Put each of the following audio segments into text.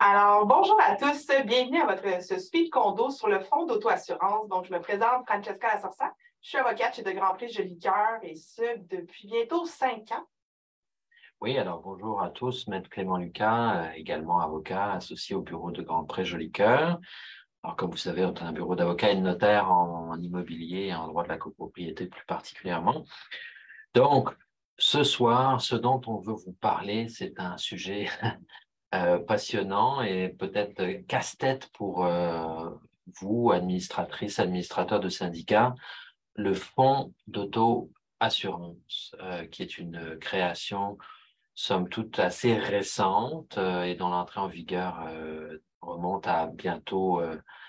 Alors, bonjour à tous, bienvenue à ce speed condo sur le fonds d'auto-assurance. Donc, je me présente Francesca Lasorsa, je suis avocate chez De Grand Prix Joli Cœur et ce, depuis bientôt 5 ans. Oui, alors bonjour à tous, Maître Clément Lucas, également avocat associé au bureau de Grand Pré Joli Cœur. Alors comme vous savez, on est un bureau d'avocat et de notaire en immobilier et en droit de la copropriété plus particulièrement. Donc, ce soir, ce dont on veut vous parler, c'est un sujet passionnant et peut-être casse-tête pour vous, administratrices, administrateurs de syndicats, le fonds d'auto-assurance, qui est une création somme toute assez récente et dont l'entrée en vigueur remonte à bientôt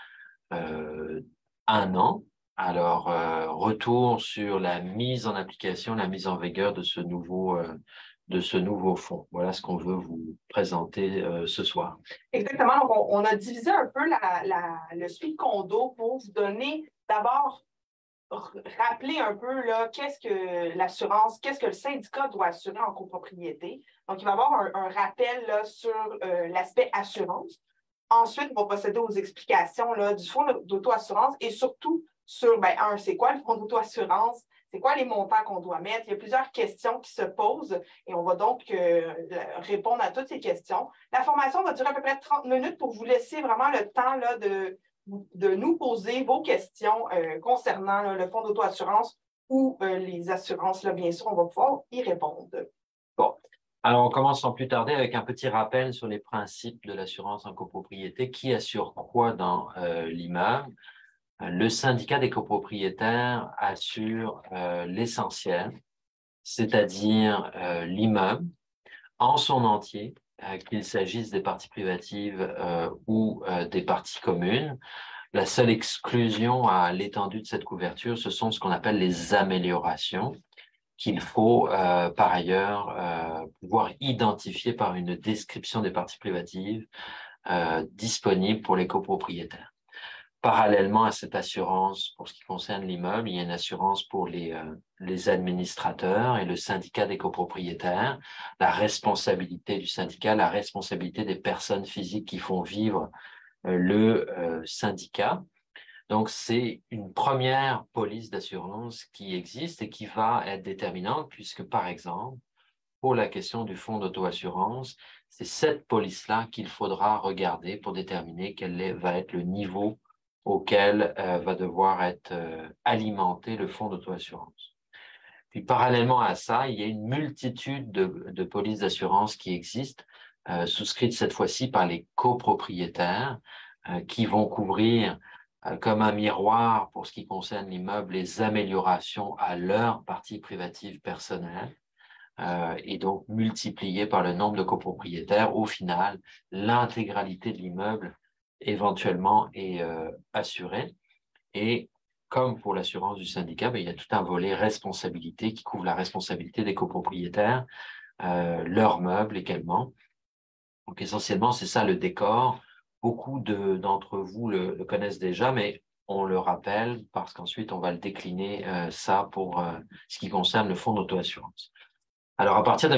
1 an. Alors, retour sur la mise en application, la mise en vigueur de ce nouveau fonds. Voilà ce qu'on veut vous présenter ce soir. Exactement, donc on a divisé un peu le speed condo pour vous donner d'abord rappeler un peu là, qu'est-ce que l'assurance, qu'est-ce que le syndicat doit assurer en copropriété. Donc, il va y avoir un rappel là, sur l'aspect assurance. Ensuite, on va procéder aux explications là, du fonds d'auto-assurance et surtout sur, c'est quoi le fonds d'auto-assurance? C'est quoi les montants qu'on doit mettre? Il y a plusieurs questions qui se posent et on va donc répondre à toutes ces questions. La formation va durer à peu près 30 minutes pour vous laisser vraiment le temps là, de nous poser vos questions concernant là, le fonds d'auto-assurance ou les assurances. Là, bien sûr, on va pouvoir y répondre. Bon. Alors, on commence sans plus tarder avec un petit rappel sur les principes de l'assurance en copropriété. Qui assure quoi dans l'immeuble? Le syndicat des copropriétaires assure l'essentiel, c'est-à-dire l'immeuble en son entier, qu'il s'agisse des parties privatives ou des parties communes. La seule exclusion à l'étendue de cette couverture, ce sont ce qu'on appelle les améliorations, qu'il faut par ailleurs pouvoir identifier par une description des parties privatives disponible pour les copropriétaires. Parallèlement à cette assurance, pour ce qui concerne l'immeuble, il y a une assurance pour les administrateurs et le syndicat des copropriétaires, la responsabilité du syndicat, la responsabilité des personnes physiques qui font vivre le syndicat. Donc, c'est une première police d'assurance qui existe et qui va être déterminante puisque, par exemple, pour la question du fonds d'auto-assurance, c'est cette police-là qu'il faudra regarder pour déterminer quel va être le niveau auquel va devoir être alimenté le fonds d'auto-assurance. Puis parallèlement à ça, il y a une multitude de polices d'assurance qui existent, souscrites cette fois-ci par les copropriétaires, qui vont couvrir comme un miroir pour ce qui concerne l'immeuble les améliorations à leur partie privative personnelle. Et donc multiplié par le nombre de copropriétaires, au final, l'intégralité de l'immeuble éventuellement est assurée. Et comme pour l'assurance du syndicat, il y a tout un volet responsabilité qui couvre la responsabilité des copropriétaires, leurs meubles également. Donc essentiellement, c'est ça le décor. Beaucoup d'entre vous le connaissent déjà, mais on le rappelle parce qu'ensuite on va le décliner ça pour ce qui concerne le fonds d'auto-assurance. Alors, à partir de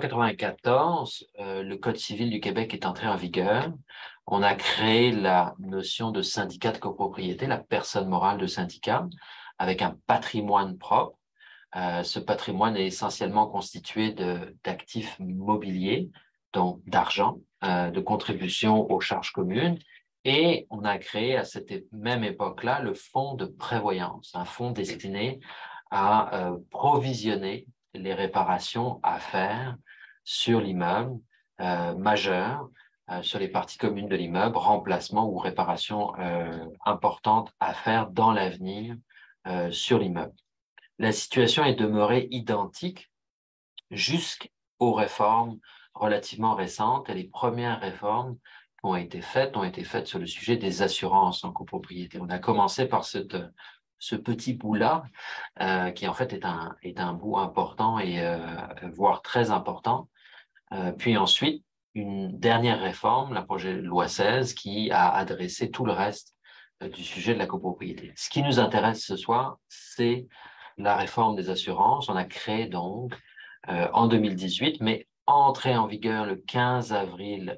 1994, le Code civil du Québec est entré en vigueur. On a créé la notion de syndicat de copropriété, la personne morale de syndicat, avec un patrimoine propre. Ce patrimoine est essentiellement constitué d'actifs mobiliers, donc d'argent, de contributions aux charges communes. Et on a créé à cette même époque-là le fonds de prévoyance, un fonds destiné à provisionner les réparations à faire sur l'immeuble majeur, sur les parties communes de l'immeuble, remplacement ou réparation importante à faire dans l'avenir sur l'immeuble. La situation est demeurée identique jusqu'aux réformes relativement récentes et les premières réformes qui ont été faites sur le sujet des assurances en copropriété. On a commencé par ce petit bout-là, qui en fait est un bout important et voire très important. Puis ensuite, une dernière réforme, la projet de loi 16, qui a adressé tout le reste du sujet de la copropriété. Ce qui nous intéresse ce soir, c'est la réforme des assurances. On a créé donc en 2018, mais entré en vigueur le 15 avril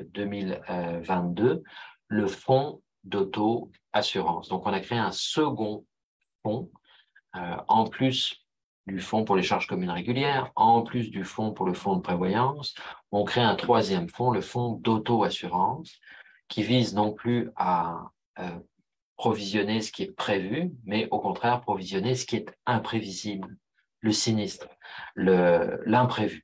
2022 le fonds d'auto-assurance. Donc, on a créé un second fonds, en plus du fonds pour les charges communes régulières, en plus du fonds pour le fonds de prévoyance, on crée un troisième fonds, le fonds d'auto-assurance, qui vise non plus à provisionner ce qui est prévu, mais au contraire provisionner ce qui est imprévisible, le sinistre, l'imprévu.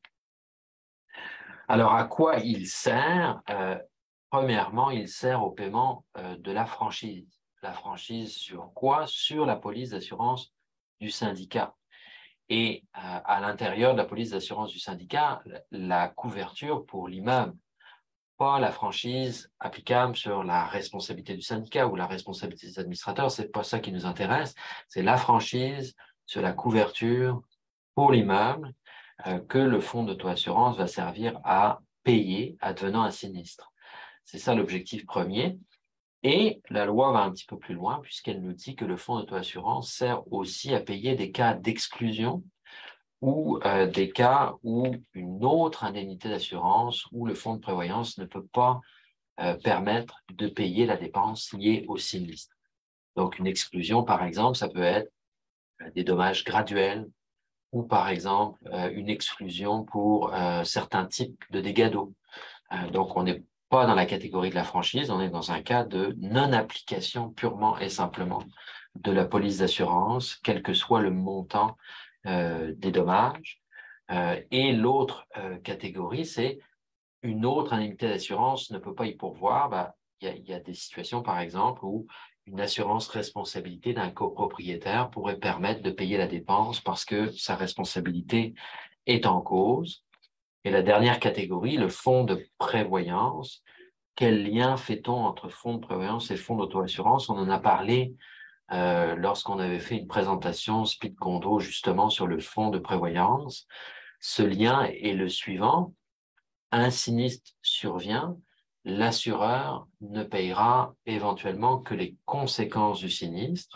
Alors, à quoi il sert? Premièrement, il sert au paiement de la franchise. La franchise sur quoi? Sur la police d'assurance du syndicat. Et à l'intérieur de la police d'assurance du syndicat, la couverture pour l'immeuble, pas la franchise applicable sur la responsabilité du syndicat ou la responsabilité des administrateurs, c'est pas ça qui nous intéresse, c'est la franchise sur la couverture pour l'immeuble que le fonds d'auto-assurance va servir à payer advenant un sinistre. C'est ça l'objectif premier. Et la loi va un petit peu plus loin puisqu'elle nous dit que le fonds d'auto-assurance sert aussi à payer des cas d'exclusion ou des cas où une autre indemnité d'assurance ou le fonds de prévoyance ne peut pas permettre de payer la dépense liée au sinistre. Donc, une exclusion, par exemple, ça peut être des dommages graduels ou, par exemple, une exclusion pour certains types de dégâts d'eau. Donc, on n'est pas dans la catégorie de la franchise, on est dans un cas de non-application purement et simplement de la police d'assurance, quel que soit le montant des dommages. Et l'autre catégorie, c'est une autre indemnité d'assurance ne peut pas y pourvoir. Il y a des situations, par exemple, où une assurance responsabilité d'un copropriétaire pourrait permettre de payer la dépense parce que sa responsabilité est en cause. Et la dernière catégorie, le fonds de prévoyance. Quel lien fait-on entre fonds de prévoyance et fonds d'auto-assurance? On en a parlé lorsqu'on avait fait une présentation Speed Condo justement sur le fonds de prévoyance. Ce lien est le suivant. Un sinistre survient, l'assureur ne payera éventuellement que les conséquences du sinistre,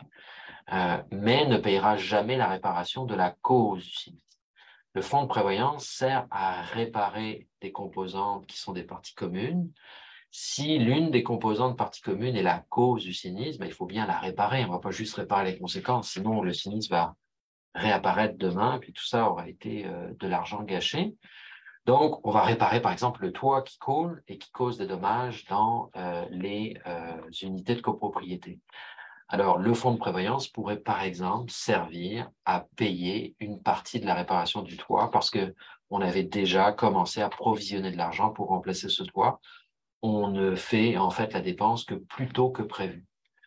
mais ne payera jamais la réparation de la cause du sinistre. Le fonds de prévoyance sert à réparer des composantes qui sont des parties communes. Si l'une des composantes parties communes est la cause du sinistre, il faut bien la réparer. On ne va pas juste réparer les conséquences, sinon le sinistre va réapparaître demain, puis tout ça aura été de l'argent gâché. Donc, on va réparer, par exemple, le toit qui coule et qui cause des dommages dans les unités de copropriété. Alors, le fonds de prévoyance pourrait, par exemple, servir à payer une partie de la réparation du toit parce qu'on avait déjà commencé à provisionner de l'argent pour remplacer ce toit. On ne fait en fait la dépense que plus tôt que prévu.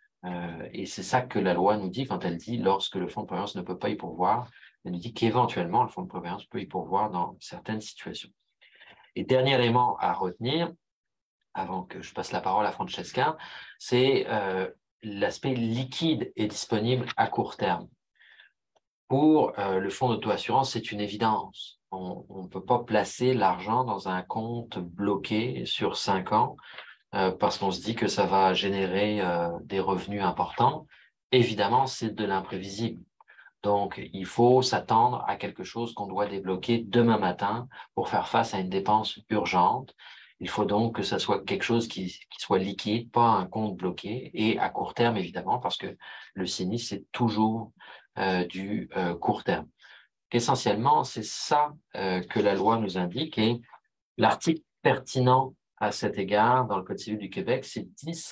Et c'est ça que la loi nous dit quand elle dit lorsque le fonds de prévoyance ne peut pas y pourvoir, elle nous dit qu'éventuellement le fonds de prévoyance peut y pourvoir dans certaines situations. Et dernier élément à retenir, avant que je passe la parole à Francesca, c'est l'aspect liquide et disponible à court terme. Pour le fonds d'auto-assurance, c'est une évidence. On ne peut pas placer l'argent dans un compte bloqué sur 5 ans parce qu'on se dit que ça va générer des revenus importants. Évidemment, c'est de l'imprévisible. Donc, il faut s'attendre à quelque chose qu'on doit débloquer demain matin pour faire face à une dépense urgente. Il faut donc que ça soit quelque chose qui soit liquide, pas un compte bloqué, et à court terme, évidemment, parce que le sinistre, c'est toujours du court terme. Essentiellement, c'est ça que la loi nous indique, et l'article pertinent à cet égard dans le Code civil du Québec, c'est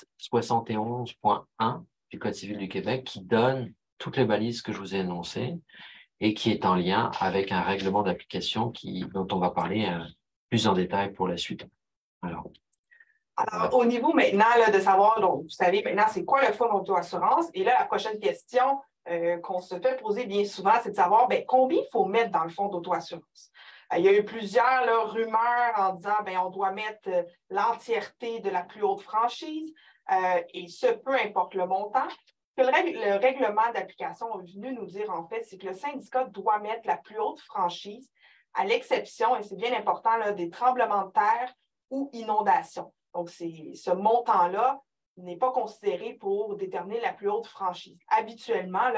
1071.1 du Code civil du Québec qui donne toutes les balises que je vous ai énoncées et qui est en lien avec un règlement d'application dont on va parler plus en détail pour la suite. Alors, au niveau maintenant là, de savoir, donc, vous savez maintenant c'est quoi le fonds d'auto-assurance, et là, la prochaine question qu'on se fait poser bien souvent, c'est de savoir combien il faut mettre dans le fonds d'auto-assurance. Il y a eu plusieurs là, rumeurs en disant on doit mettre l'entièreté de la plus haute franchise, et ce, peu importe le montant. Ce que le règlement d'application est venu nous dire, en fait, c'est que le syndicat doit mettre la plus haute franchise, à l'exception, et c'est bien important, là, des tremblements de terre ou inondations. Donc, ce montant-là n'est pas considéré pour déterminer la plus haute franchise. Habituellement, là,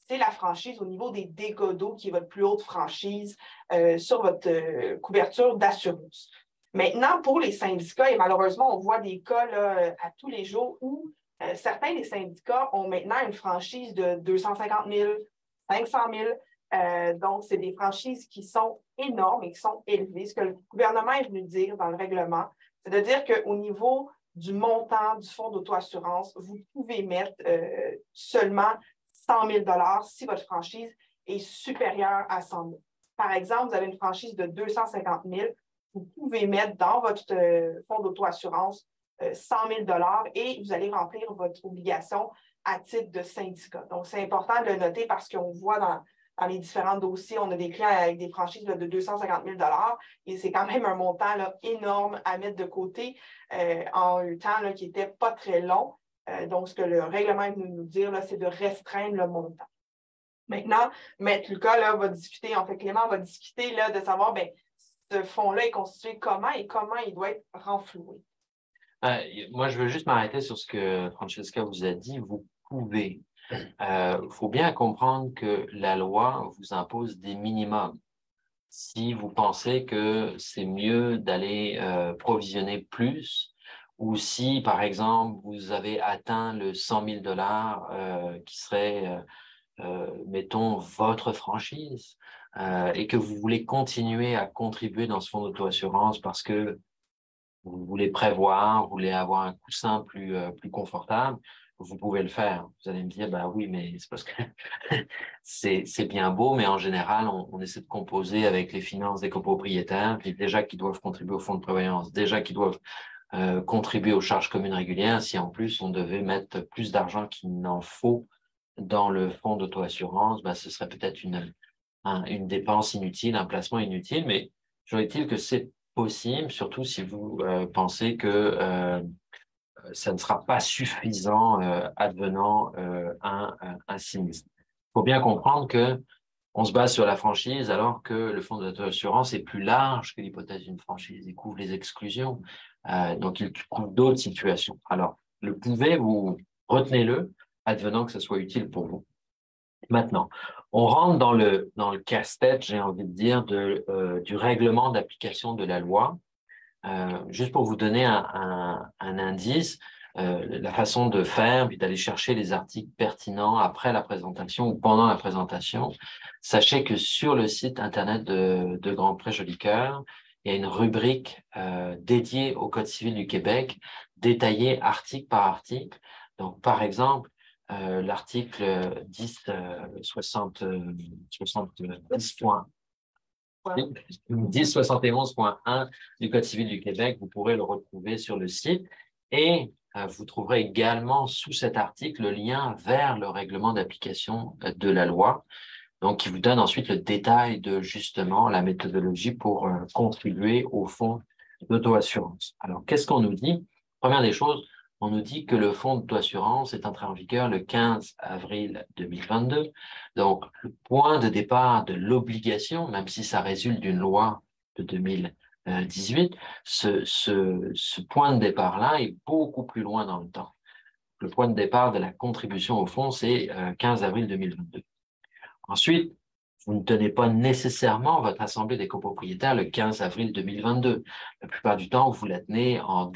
c'est la franchise au niveau des dégâts d'eau qui est votre plus haute franchise sur votre couverture d'assurance. Maintenant, pour les syndicats, et malheureusement, on voit des cas là, à tous les jours où certains des syndicats ont maintenant une franchise de 250 000, 500 000. Donc, c'est des franchises qui sont énormes et qui sont élevées. Ce que le gouvernement est venu dire dans le règlement, c'est de dire qu'au niveau du montant du fonds d'auto-assurance, vous pouvez mettre seulement 100 000 si votre franchise est supérieure à 100 000. Par exemple, vous avez une franchise de 250 000, vous pouvez mettre dans votre fonds d'auto-assurance 100 000 et vous allez remplir votre obligation à titre de syndicat. Donc, c'est important de le noter parce qu'on voit dans les différents dossiers, on a des clients avec des franchises là, de 250 000 et c'est quand même un montant là, énorme à mettre de côté en un temps là, qui n'était pas très long. Donc, ce que le règlement est venu nous dire, c'est de restreindre le montant. Maintenant, Maître Lucas là, va discuter, en fait, Clément va discuter là, de savoir, bien, ce fonds-là est constitué comment et comment il doit être renfloué. Moi, je veux juste m'arrêter sur ce que Francesca vous a dit. Vous pouvez. Faut bien comprendre que la loi vous impose des minimums. Si vous pensez que c'est mieux d'aller provisionner plus, ou si, par exemple, vous avez atteint le 100 000 qui serait, mettons, votre franchise, et que vous voulez continuer à contribuer dans ce fonds d'auto-assurance parce que vous voulez prévoir, vous voulez avoir un coussin plus confortable, vous pouvez le faire. Vous allez me dire, bah oui, mais c'est parce que c'est bien beau, mais en général, on essaie de composer avec les finances des copropriétaires, puis déjà qu'ils doivent contribuer au fonds de prévoyance, déjà qu'ils doivent contribuer aux charges communes régulières, si en plus on devait mettre plus d'argent qu'il n'en faut dans le fonds d'auto-assurance, bah, ce serait peut-être une dépense inutile, un placement inutile, mais toujours est-il que c'est possible, surtout si vous pensez que ça ne sera pas suffisant advenant un sinistre. Il faut bien comprendre que on se base sur la franchise alors que le fonds d'assurance est plus large que l'hypothèse d'une franchise. Il couvre les exclusions, donc il couvre d'autres situations. Alors, le pouvez, vous retenez-le, advenant que ce soit utile pour vous. Maintenant, on rentre dans le casse-tête, j'ai envie de dire, du règlement d'application de la loi. Juste pour vous donner un indice, la façon de faire, puis d'aller chercher les articles pertinents après la présentation ou pendant la présentation, sachez que sur le site internet de Grand Pré Joli Cœur, il y a une rubrique dédiée au Code civil du Québec, détaillée article par article. Donc, par exemple, l'article 1071.1 du Code civil du Québec, vous pourrez le retrouver sur le site et vous trouverez également sous cet article le lien vers le règlement d'application de la loi, donc qui vous donne ensuite le détail de justement la méthodologie pour contribuer au fonds d'auto-assurance. Alors, qu'est-ce qu'on nous dit? Première des choses, on nous dit que le fonds d'auto-assurance est entré en vigueur le 15 avril 2022. Donc, le point de départ de l'obligation, même si ça résulte d'une loi de 2018, ce point de départ-là est beaucoup plus loin dans le temps. Le point de départ de la contribution au fonds, c'est 15 avril 2022. Ensuite, vous ne tenez pas nécessairement votre assemblée des copropriétaires le 15 avril 2022. La plupart du temps, vous la tenez en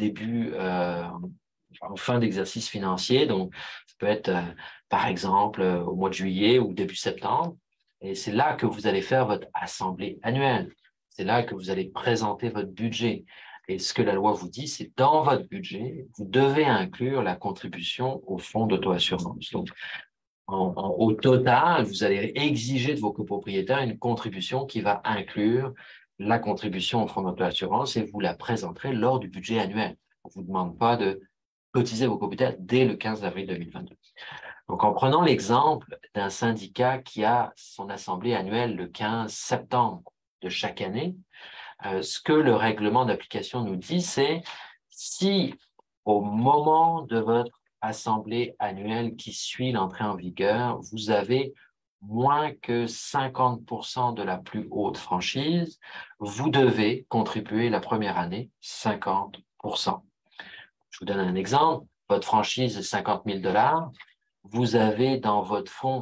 en fin d'exercice financier. Donc, ça peut être, par exemple, au mois de juillet ou début septembre. Et c'est là que vous allez faire votre assemblée annuelle. C'est là que vous allez présenter votre budget. Et ce que la loi vous dit, c'est dans votre budget, vous devez inclure la contribution au fonds d'auto-assurance. Donc, au total, vous allez exiger de vos copropriétaires une contribution qui va inclure la contribution au fonds d'auto-assurance et vous la présenterez lors du budget annuel. On ne vous demande pas de cotiser vos copropriétaires dès le 15 avril 2022. Donc, en prenant l'exemple d'un syndicat qui a son assemblée annuelle le 15 septembre de chaque année, ce que le règlement d'application nous dit, c'est si au moment de votre assemblée annuelle qui suit l'entrée en vigueur, vous avez moins que 50% de la plus haute franchise, vous devez contribuer la première année 50%. Je vous donne un exemple. Votre franchise est 50 000 $. Vous avez dans votre fonds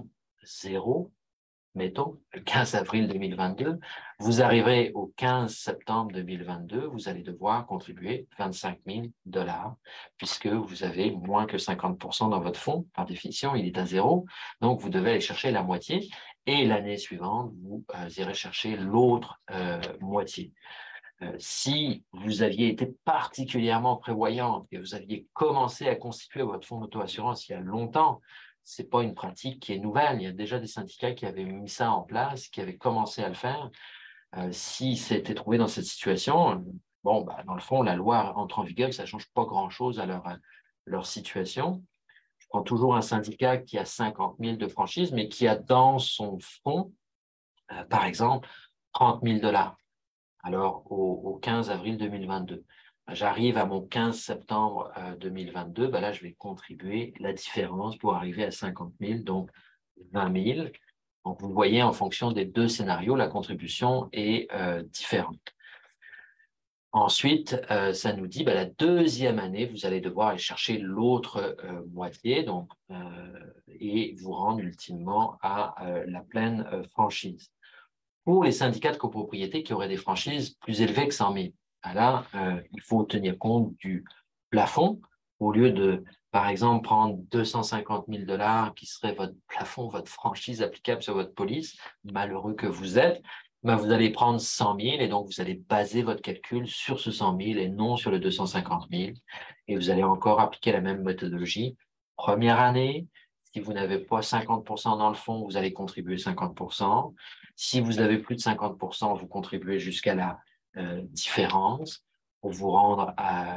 zéro, mettons, le 15 avril 2022, vous arriverez au 15 septembre 2022, vous allez devoir contribuer 25 000 $, puisque vous avez moins que 50% dans votre fonds. Par définition, il est à zéro. Donc, vous devez aller chercher la moitié. Et l'année suivante, vous irez chercher l'autre moitié. Si vous aviez été particulièrement prévoyante et vous aviez commencé à constituer votre fonds d'auto-assurance il y a longtemps, ce n'est pas une pratique qui est nouvelle. Il y a déjà des syndicats qui avaient mis ça en place, qui avaient commencé à le faire. Si c'était trouvé dans cette situation, bon, dans le fond, la loi entre en vigueur, ça ne change pas grand-chose à leur situation. Je prends toujours un syndicat qui a 50 000 de franchise, mais qui a dans son fonds, par exemple, 30 000 $. Alors, au 15 avril 2022, j'arrive à mon 15 septembre 2022, là, je vais contribuer la différence pour arriver à 50 000, donc 20 000. Donc, vous voyez, en fonction des deux scénarios, la contribution est différente. Ensuite, ça nous dit, la deuxième année, vous allez devoir aller chercher l'autre moitié donc, et vous rendre ultimement à la pleine franchise. Pour les syndicats de copropriété qui auraient des franchises plus élevées que 100 000, là, il faut tenir compte du plafond. Au lieu de, par exemple, prendre 250 000 $ qui serait votre plafond, votre franchise applicable sur votre police, malheureux que vous êtes, vous allez prendre 100 000 et donc vous allez baser votre calcul sur ce 100 000 et non sur le 250 000. Et vous allez encore appliquer la même méthodologie. Première année, si vous n'avez pas 50% dans le fond, vous allez contribuer 50%. Si vous avez plus de 50%, vous contribuez jusqu'à la différence pour vous rendre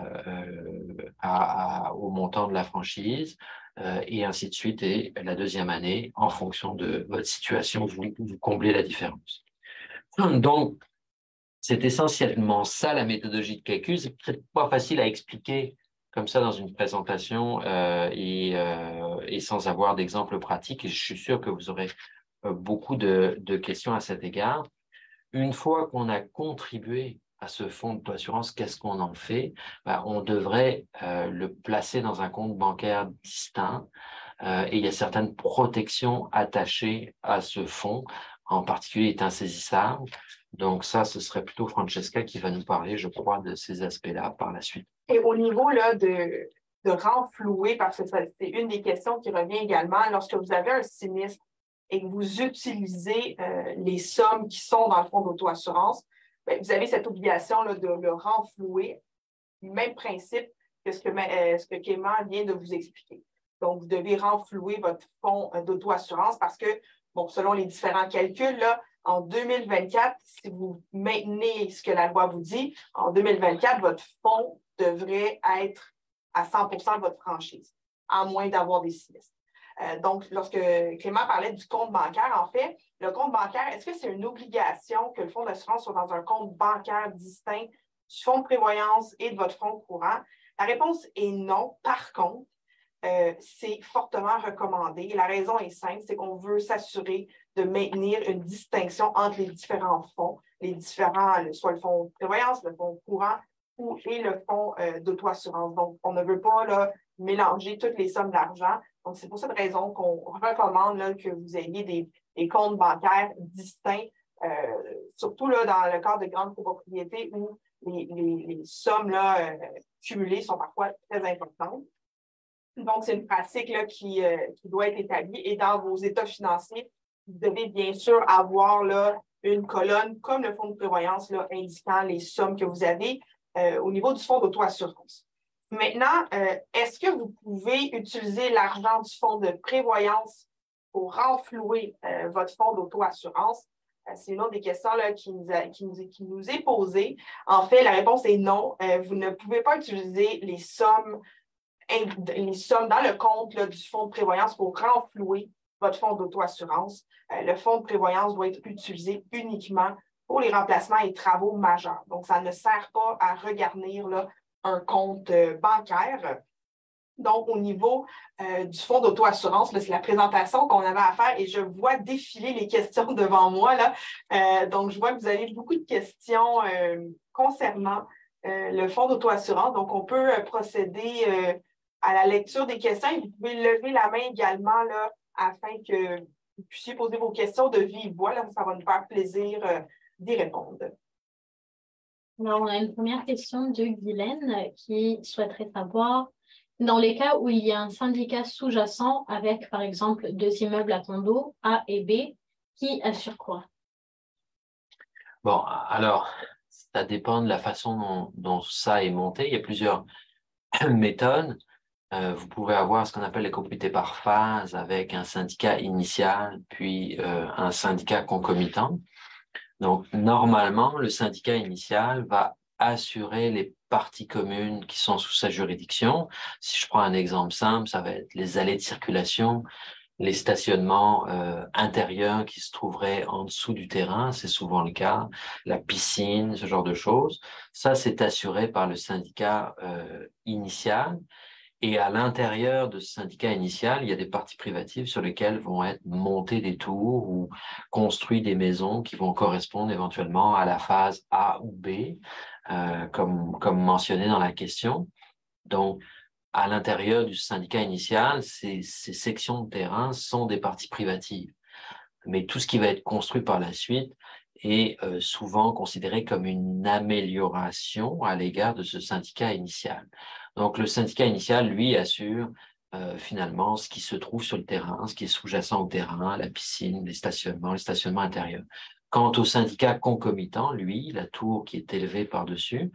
au montant de la franchise et ainsi de suite. Et la deuxième année, en fonction de votre situation, vous comblez la différence. Donc, c'est essentiellement ça la méthodologie de calcul. C'est peut-être pas facile à expliquer comme ça dans une présentation et sans avoir d'exemple pratique. Et je suis sûr que vous aurez beaucoup de questions à cet égard. Une fois qu'on a contribué à ce fonds d'auto-assurance, qu'est-ce qu'on en fait? On devrait le placer dans un compte bancaire distinct et il y a certaines protections attachées à ce fonds, en particulier il est insaisissable. Donc ça, ce serait plutôt Francesca qui va nous parler, je crois, de ces aspects-là par la suite. Et au niveau là, de renflouer, parce que c'est une des questions qui revient également, lorsque vous avez un sinistre et que vous utilisez les sommes qui sont dans le fonds d'auto-assurance, vous avez cette obligation là, de le renflouer, même principe que ce que Clément vient de vous expliquer. Donc, vous devez renflouer votre fonds d'auto-assurance parce que, bon, selon les différents calculs, là, en 2024, si vous maintenez ce que la loi vous dit, en 2024, votre fonds devrait être à 100% de votre franchise, à moins d'avoir des sinistres. Donc, lorsque Clément parlait du compte bancaire, en fait, le compte bancaire, est-ce que c'est une obligation que le fonds d'assurance soit dans un compte bancaire distinct du fonds de prévoyance et de votre fonds courant? La réponse est non. Par contre, c'est fortement recommandé. La raison est simple, c'est qu'on veut s'assurer de maintenir une distinction entre les différents fonds, soit le fonds de prévoyance, le fonds courant et le fonds d'auto-assurance. Donc, on ne veut pas là, mélanger toutes les sommes d'argent. Donc, c'est pour cette raison qu'on recommande là, que vous ayez des comptes bancaires distincts, surtout là, dans le cadre de grandes copropriétés où les sommes là, cumulées sont parfois très importantes. Donc, c'est une pratique là, qui doit être établie. Et dans vos états financiers, vous devez bien sûr avoir là, une colonne comme le fonds de prévoyance là, indiquant les sommes que vous avez au niveau du fonds d'auto-assurance. Maintenant, est-ce que vous pouvez utiliser l'argent du fonds de prévoyance pour renflouer votre fonds d'auto-assurance? C'est une autre des questions là, qui nous est posée. En fait, la réponse est non. Vous ne pouvez pas utiliser les sommes dans le compte là, du fonds de prévoyance pour renflouer votre fonds d'auto-assurance. Le fonds de prévoyance doit être utilisé uniquement pour les remplacements et travaux majeurs. Donc, ça ne sert pas à regarnir là, un compte bancaire. Donc, au niveau du fonds d'auto-assurance, c'est la présentation qu'on avait à faire et je vois défiler les questions devant moi. Là. Donc, je vois que vous avez beaucoup de questions concernant le fonds d'auto-assurance. Donc, on peut procéder à la lecture des questions et vous pouvez lever la main également là, afin que vous puissiez poser vos questions de vive voix. Là, ça va nous faire plaisir d'y répondre. Alors, on a une première question de Guylaine qui souhaiterait savoir, dans les cas où il y a un syndicat sous-jacent avec, par exemple, 2 immeubles à condo, A et B, qui assure quoi? Bon, alors, ça dépend de la façon dont ça est monté. Il y a plusieurs méthodes. Vous pouvez avoir ce qu'on appelle les copropriétés par phase avec un syndicat initial, puis un syndicat concomitant. Donc, normalement, le syndicat initial va assurer les parties communes qui sont sous sa juridiction. Si je prends un exemple simple, ça va être les allées de circulation, les stationnements intérieurs qui se trouveraient en dessous du terrain, c'est souvent le cas, la piscine, ce genre de choses. Ça, c'est assuré par le syndicat initial. Et à l'intérieur de ce syndicat initial, il y a des parties privatives sur lesquelles vont être montées des tours ou construites des maisons qui vont correspondre éventuellement à la phase A ou B, comme mentionné dans la question. Donc, à l'intérieur du syndicat initial, ces sections de terrain sont des parties privatives. Mais tout ce qui va être construit par la suite est souvent considéré comme une amélioration à l'égard de ce syndicat initial. Donc, le syndicat initial, lui, assure finalement ce qui se trouve sur le terrain, ce qui est sous-jacent au terrain, la piscine, les stationnements intérieurs. Quant au syndicat concomitant, lui, la tour qui est élevée par-dessus,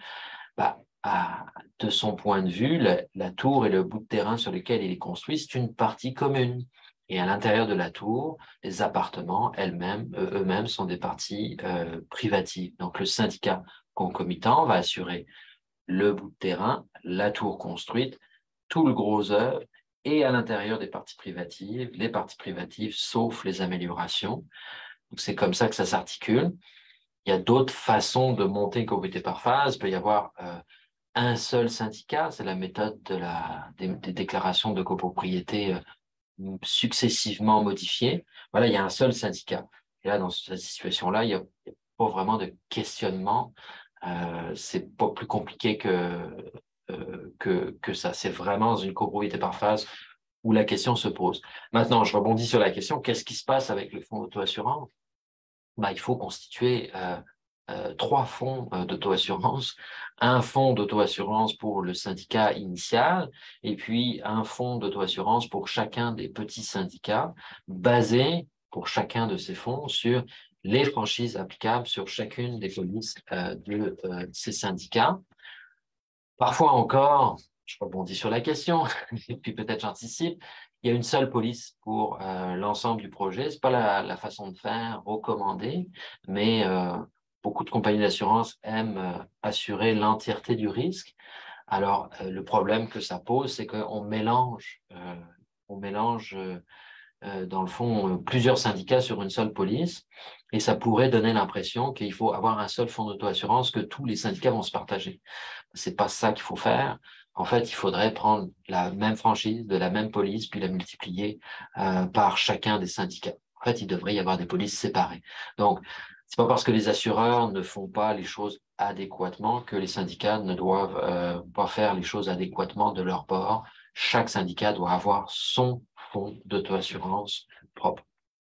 de son point de vue, la tour et le bout de terrain sur lequel il est construit, c'est une partie commune. Et à l'intérieur de la tour, les appartements eux-mêmes sont des parties privatives. Donc, le syndicat concomitant va assurer le bout de terrain, la tour construite, tout le gros œuvre, et à l'intérieur des parties privatives, les parties privatives, sauf les améliorations. Donc, c'est comme ça que ça s'articule. Il y a d'autres façons de monter une copropriété par phase. Il peut y avoir un seul syndicat, c'est la méthode des déclarations de copropriété successivement modifiées. Voilà, il y a un seul syndicat. Et là, dans cette situation-là, il n'y a pas vraiment de questionnement. C'est pas plus compliqué que ça. C'est vraiment dans une copropriété par phase où la question se pose. Maintenant, je rebondis sur la question, qu'est-ce qui se passe avec le fonds d'auto-assurance? Il faut constituer 3 fonds d'auto-assurance, un fonds d'auto-assurance pour le syndicat initial et puis un fonds d'auto-assurance pour chacun des petits syndicats, basé pour chacun de ces fonds sur les franchises applicables sur chacune des polices de ces syndicats. Parfois encore, je rebondis sur la question, et puis peut-être j'anticipe, il y a une seule police pour l'ensemble du projet. Ce n'est pas la façon de faire recommandée, mais beaucoup de compagnies d'assurance aiment assurer l'entièreté du risque. Alors, le problème que ça pose, c'est qu'on mélange, dans le fond, plusieurs syndicats sur une seule police, et ça pourrait donner l'impression qu'il faut avoir un seul fonds d'auto-assurance que tous les syndicats vont se partager. C'est pas ça qu'il faut faire. En fait, il faudrait prendre la même franchise de la même police, puis la multiplier par chacun des syndicats. En fait, il devrait y avoir des polices séparées. Donc, c'est pas parce que les assureurs ne font pas les choses adéquatement que les syndicats ne doivent pas faire les choses adéquatement de leur bord. Chaque syndicat doit avoir son fonds d'auto-assurance propre.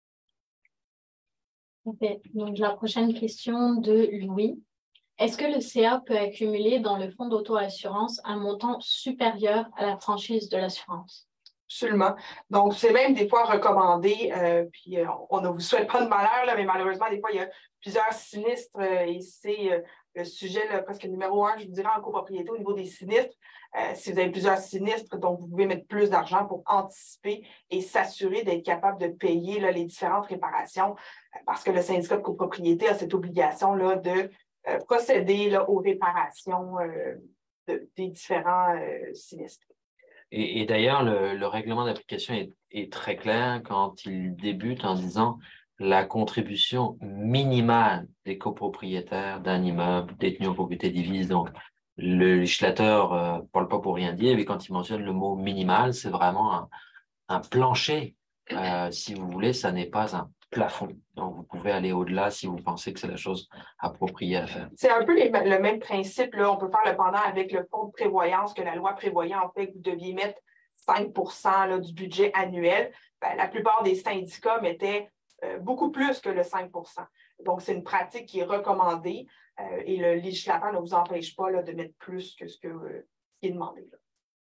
Okay. Donc, la prochaine question de Louis. Est-ce que le CA peut accumuler dans le fonds d'auto-assurance un montant supérieur à la franchise de l'assurance? Absolument. Donc, c'est même des fois recommandé, puis on ne vous souhaite pas de malheur, là, mais malheureusement, des fois, il y a plusieurs sinistres et c'est le sujet là, presque numéro 1, je vous dirais, en copropriété au niveau des sinistres. Si vous avez plusieurs sinistres, donc vous pouvez mettre plus d'argent pour anticiper et s'assurer d'être capable de payer là, les différentes réparations parce que le syndicat de copropriété a cette obligation là, de procéder là, aux réparations des différents sinistres. Et d'ailleurs, le règlement d'application est très clair quand il débute en disant la contribution minimale des copropriétaires d'un immeuble détenu en propriété divise. Donc, le législateur parle pas pour rien dire, mais quand il mentionne le mot minimal, c'est vraiment un plancher. Si vous voulez, ça n'est pas un plafond. Donc, vous pouvez aller au-delà si vous pensez que c'est la chose appropriée à faire. C'est un peu le même principe. Là. On peut faire le pendant avec le fonds de prévoyance que la loi prévoyait, en fait, que vous deviez mettre 5 là, du budget annuel, ben, la plupart des syndicats mettaient beaucoup plus que le 5 Donc, c'est une pratique qui est recommandée et le législateur ne vous empêche pas là, de mettre plus que ce qui est demandé. Là.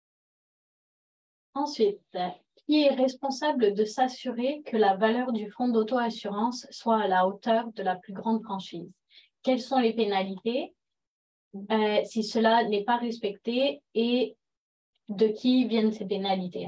Ensuite, qui est responsable de s'assurer que la valeur du fonds d'auto-assurance soit à la hauteur de la plus grande franchise? Quelles sont les pénalités si cela n'est pas respecté et de qui viennent ces pénalités?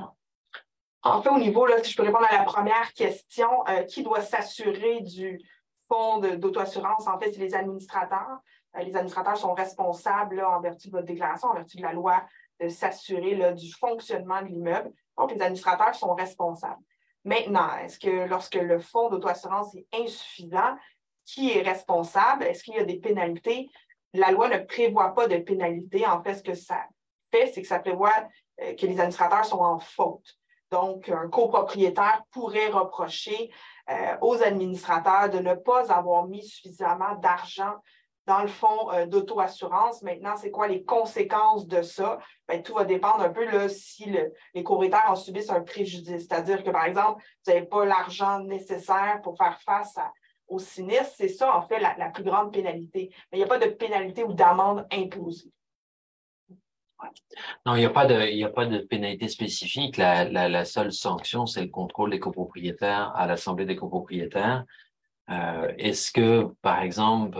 En fait, au niveau, là, si je peux répondre à la première question, qui doit s'assurer du fonds d'auto-assurance? En fait, c'est les administrateurs. Les administrateurs sont responsables là, en vertu de votre déclaration, en vertu de la loi, de s'assurer du fonctionnement de l'immeuble. Donc, les administrateurs sont responsables. Maintenant, est-ce que lorsque le fonds d'auto-assurance est insuffisant, qui est responsable? Est-ce qu'il y a des pénalités? La loi ne prévoit pas de pénalités. En fait, ce que ça fait, c'est que ça prévoit que les administrateurs sont en faute. Donc, un copropriétaire pourrait reprocher aux administrateurs de ne pas avoir mis suffisamment d'argent dans le fonds d'auto-assurance. Maintenant, c'est quoi les conséquences de ça? Bien, tout va dépendre un peu là, si les copropriétaires en subissent un préjudice. C'est-à-dire que, par exemple, vous n'avez pas l'argent nécessaire pour faire face au sinistre. C'est ça, en fait, la plus grande pénalité. Mais il n'y a pas de pénalité ou d'amende imposée. Ouais. Non, il n'y a pas de pénalité spécifique. La seule sanction, c'est le contrôle des copropriétaires à l'Assemblée des copropriétaires. Est-ce que, par exemple,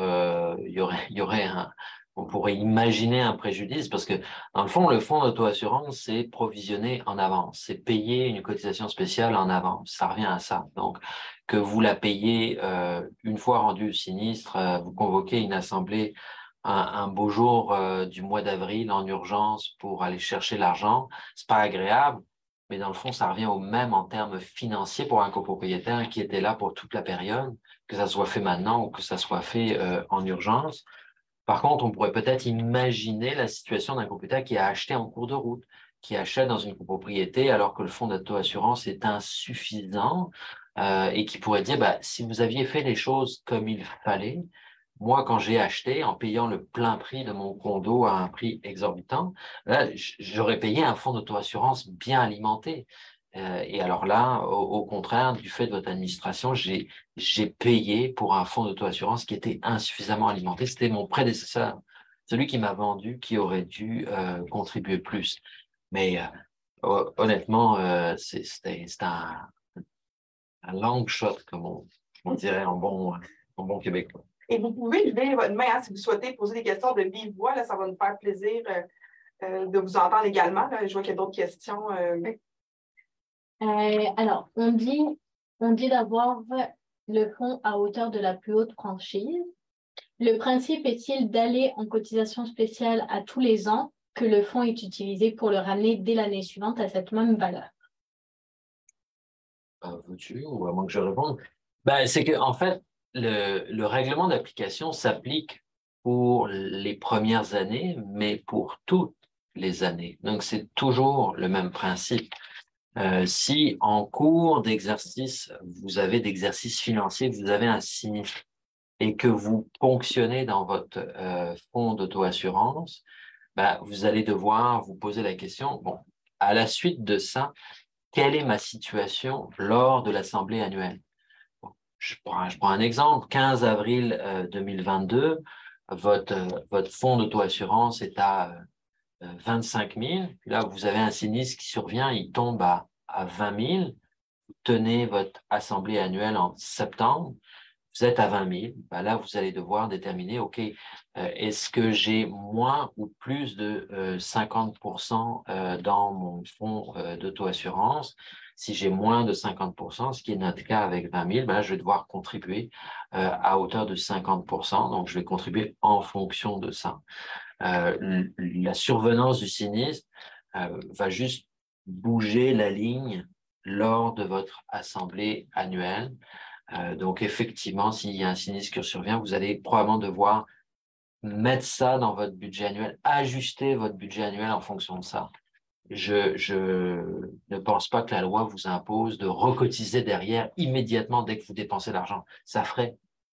y aurait on pourrait imaginer un préjudice parce que, dans le fond, le fonds d'auto-assurance, c'est provisionné en avance. C'est payer une cotisation spéciale en avance. Ça revient à ça. Donc, que vous la payez une fois rendu le sinistre, vous convoquez une assemblée un beau jour du mois d'avril en urgence pour aller chercher l'argent, c'est pas agréable. Mais dans le fond, ça revient au même en termes financiers pour un copropriétaire qui était là pour toute la période, que ça soit fait maintenant ou que ça soit fait en urgence. Par contre, on pourrait peut-être imaginer la situation d'un copropriétaire qui a acheté en cours de route, qui achète dans une copropriété alors que le fonds d'auto-assurance est insuffisant et qui pourrait dire, bah, si vous aviez fait les choses comme il fallait, moi, quand j'ai acheté, en payant le plein prix de mon condo à un prix exorbitant, là, j'aurais payé un fonds d'auto-assurance bien alimenté. Et alors là, au contraire, du fait de votre administration, j'ai payé pour un fonds d'auto-assurance qui était insuffisamment alimenté. C'était mon prédécesseur, celui qui m'a vendu, qui aurait dû contribuer plus. Mais honnêtement, c'était un long shot, comme on dirait en bon québécois. Et vous pouvez lever votre main si vous souhaitez poser des questions de vive voix. Là, ça va nous faire plaisir de vous entendre également. Là. Je vois qu'il y a d'autres questions. Alors, on dit d'avoir le fonds à hauteur de la plus haute franchise. Le principe est-il d'aller en cotisation spéciale à tous les ans que le fonds est utilisé pour le ramener dès l'année suivante à cette même valeur? Veux-tu ou à moins que je réponde? Ben, c'est que en fait, le règlement d'application s'applique pour les premières années, mais pour toutes les années. Donc, c'est toujours le même principe. Si en cours d'exercice, vous avez d'exercice financier, vous avez un sinistre et que vous ponctionnez dans votre fonds d'auto-assurance, ben, vous allez devoir vous poser la question, bon, à la suite de ça, quelle est ma situation lors de l'assemblée annuelle? Bon, je prends un exemple. 15 avril 2022, votre fonds d'auto-assurance est à 25 000. Puis là, vous avez un sinistre qui survient, il tombe à 20 000. Vous tenez votre assemblée annuelle en septembre. Vous êtes à 20 000. Ben là, vous allez devoir déterminer, OK, est-ce que j'ai moins ou plus de 50% dans mon fonds d'auto-assurance? Si j'ai moins de 50%, ce qui est notre cas avec 20 000, ben là, je vais devoir contribuer à hauteur de 50%. Donc, je vais contribuer en fonction de ça. La survenance du sinistre va juste bouger la ligne lors de votre assemblée annuelle. Donc, effectivement, s'il y a un sinistre qui survient, vous allez probablement devoir mettre ça dans votre budget annuel, ajuster votre budget annuel en fonction de ça. Je ne pense pas que la loi vous impose de recotiser derrière immédiatement dès que vous dépensez l'argent. Ça ferait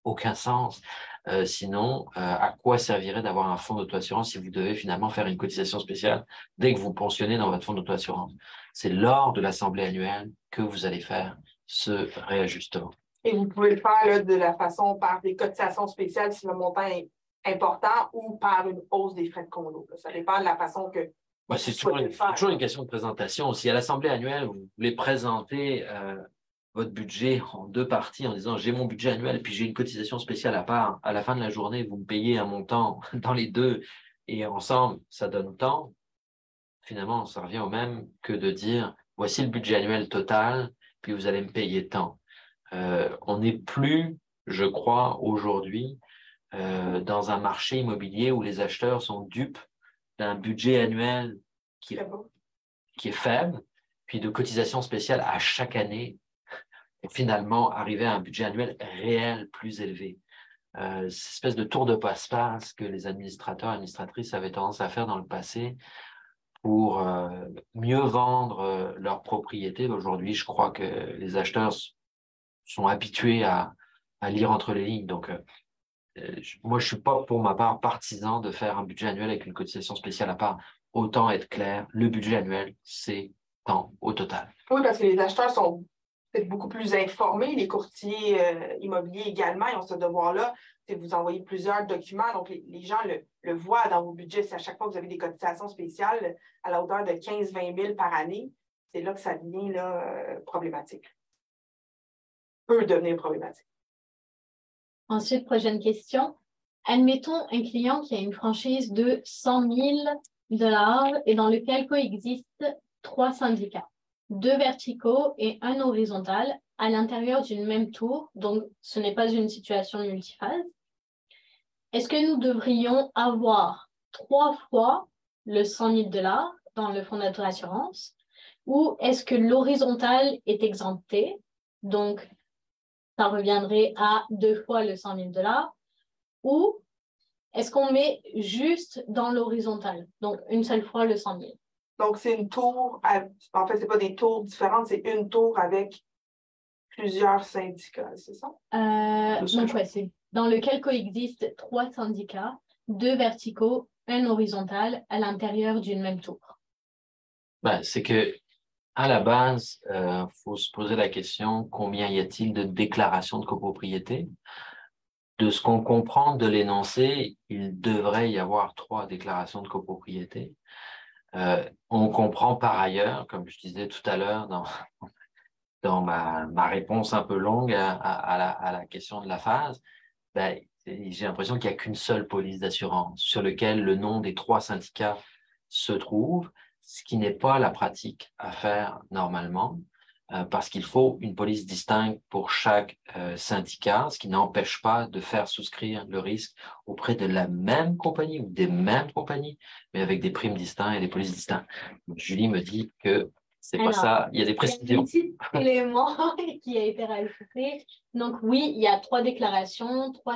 aucun sens. Sinon, à quoi servirait d'avoir un fonds d'auto-assurance si vous devez finalement faire une cotisation spéciale dès que vous pensionnez dans votre fonds d'auto-assurance? C'est lors de l'assemblée annuelle que vous allez faire ce réajustement. Et vous pouvez le faire là, de la façon par des cotisations spéciales si le montant est important ou par une hausse des frais de condo. Ça dépend de la façon que c'est toujours une question de présentation. Si à l'assemblée annuelle, vous voulez présenter votre budget en deux parties en disant j'ai mon budget annuel puis j'ai une cotisation spéciale à part, à la fin de la journée, vous me payez un montant dans les deux et ensemble, ça donne tant. Finalement, ça revient au même que de dire voici le budget annuel total, puis vous allez me payer tant. On n'est plus, je crois, aujourd'hui dans un marché immobilier où les acheteurs sont dupes d'un budget annuel qui est faible, puis de cotisations spéciales à chaque année, et finalement arriver à un budget annuel réel plus élevé. Cette espèce de tour de passe-passe que les administrateurs et administratrices avaient tendance à faire dans le passé pour mieux vendre leurs propriétés. Aujourd'hui, je crois que les acheteurs sont habitués à lire entre les lignes. Donc, moi, je suis pas, pour ma part, partisan de faire un budget annuel avec une cotisation spéciale à part. Autant être clair, le budget annuel, c'est tant au total. Oui, parce que les acheteurs sont peut-être beaucoup plus informés, les courtiers immobiliers également, ils ont ce devoir-là. Vous envoyez plusieurs documents, donc les gens le voient dans vos budgets. C'est à chaque fois que vous avez des cotisations spéciales à la hauteur de 15-20 000 par année, c'est là que ça devient là, problématique. Peut devenir problématique. Ensuite, prochaine question. Admettons un client qui a une franchise de 100 000 $ et dans lequel coexistent 3 syndicats, 2 verticaux et un horizontal à l'intérieur d'une même tour, donc ce n'est pas une situation multiphase. Est-ce que nous devrions avoir 3 fois le 100 000 $ dans le fonds d'assurance ou est-ce que l'horizontal est exempté, donc ça reviendrait à 2 fois le 100 000 $, ou est-ce qu'on met juste dans l'horizontal, donc une seule fois le 100 000? Donc, c'est une tour, en fait, ce n'est pas des tours différentes, c'est une tour avec plusieurs syndicats, c'est ça? Donc, ouais, c'est dans lequel coexistent 3 syndicats, 2 verticaux, un horizontal à l'intérieur d'une même tour. C'est que à la base, faut se poser la question, combien y a-t-il de déclarations de copropriété? De ce qu'on comprend de l'énoncé, il devrait y avoir 3 déclarations de copropriété. On comprend par ailleurs, comme je disais tout à l'heure dans ma réponse un peu longue à la question de la phase, j'ai l'impression qu'il n'y a qu'une seule police d'assurance sur laquelle le nom des 3 syndicats se trouve, ce qui n'est pas la pratique à faire normalement, parce qu'il faut une police distincte pour chaque syndicat, ce qui n'empêche pas de faire souscrire le risque auprès de la même compagnie ou des mêmes compagnies, mais avec des primes distinctes et des polices distinctes. Julie me dit que c'est pas ça, il y a des précisions. Il y a un petit élément qui a été rajouté. Donc oui, il y a 3 déclarations, 3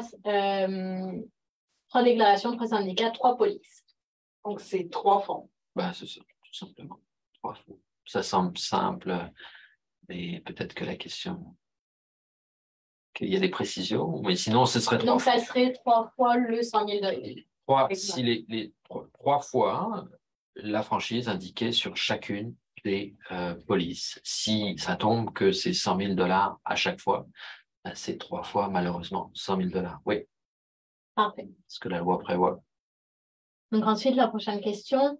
déclarations, 3 syndicats, 3 polices. Donc c'est 3 fonds. C'est ça, tout simplement. 3 fonds. Ça semble simple, mais peut-être que la question, qu'il y a des précisions, mais sinon ce serait 3 Donc fois. ça serait 3 fois le 100 000 $. Si les 3 fois la franchise indiquée sur chacune des polices. Si ça tombe que c'est 100 000 $ à chaque fois, c'est 3 fois malheureusement 100 000 $. Oui. Parfait. Ce que la loi prévoit. Donc ensuite, la prochaine question.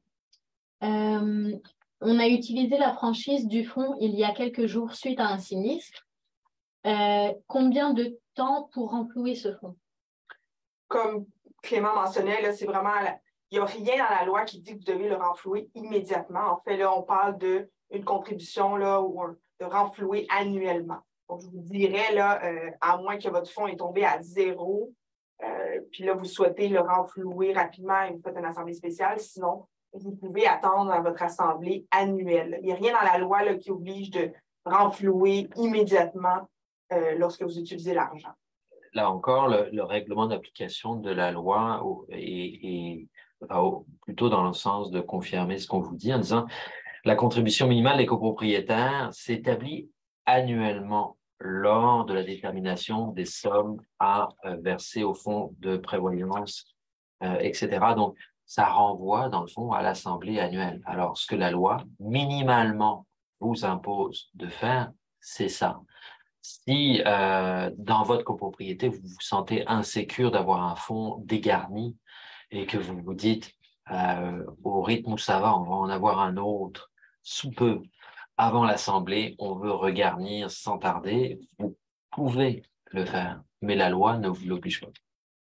On a utilisé la franchise du fonds il y a quelques jours suite à un sinistre. Combien de temps pour renflouer ce fonds? Comme Clément mentionnait, c'est vraiment, il n'y a rien dans la loi qui dit que vous devez le renflouer immédiatement. En fait, là, on parle d'une contribution là, ou de renflouer annuellement. Donc, je vous dirais, là, à moins que votre fonds est tombé à 0, puis là, vous souhaitez le renflouer rapidement et vous faites une assemblée spéciale. Sinon, vous pouvez attendre à votre assemblée annuelle. Il n'y a rien dans la loi là, qui oblige de renflouer immédiatement lorsque vous utilisez l'argent. Là encore, le règlement d'application de la loi est plutôt dans le sens de confirmer ce qu'on vous dit en disant la contribution minimale des copropriétaires s'établit annuellement lors de la détermination des sommes à verser au fonds de prévoyance, etc. Donc, ça renvoie, dans le fond, à l'Assemblée annuelle. Alors, ce que la loi, minimalement, vous impose de faire, c'est ça. Si dans votre copropriété, vous vous sentez insécure d'avoir un fonds dégarni et que vous vous dites, au rythme où ça va, on va en avoir un autre sous peu avant l'Assemblée, on veut regarnir sans tarder, vous pouvez le faire, mais la loi ne vous l'oblige pas.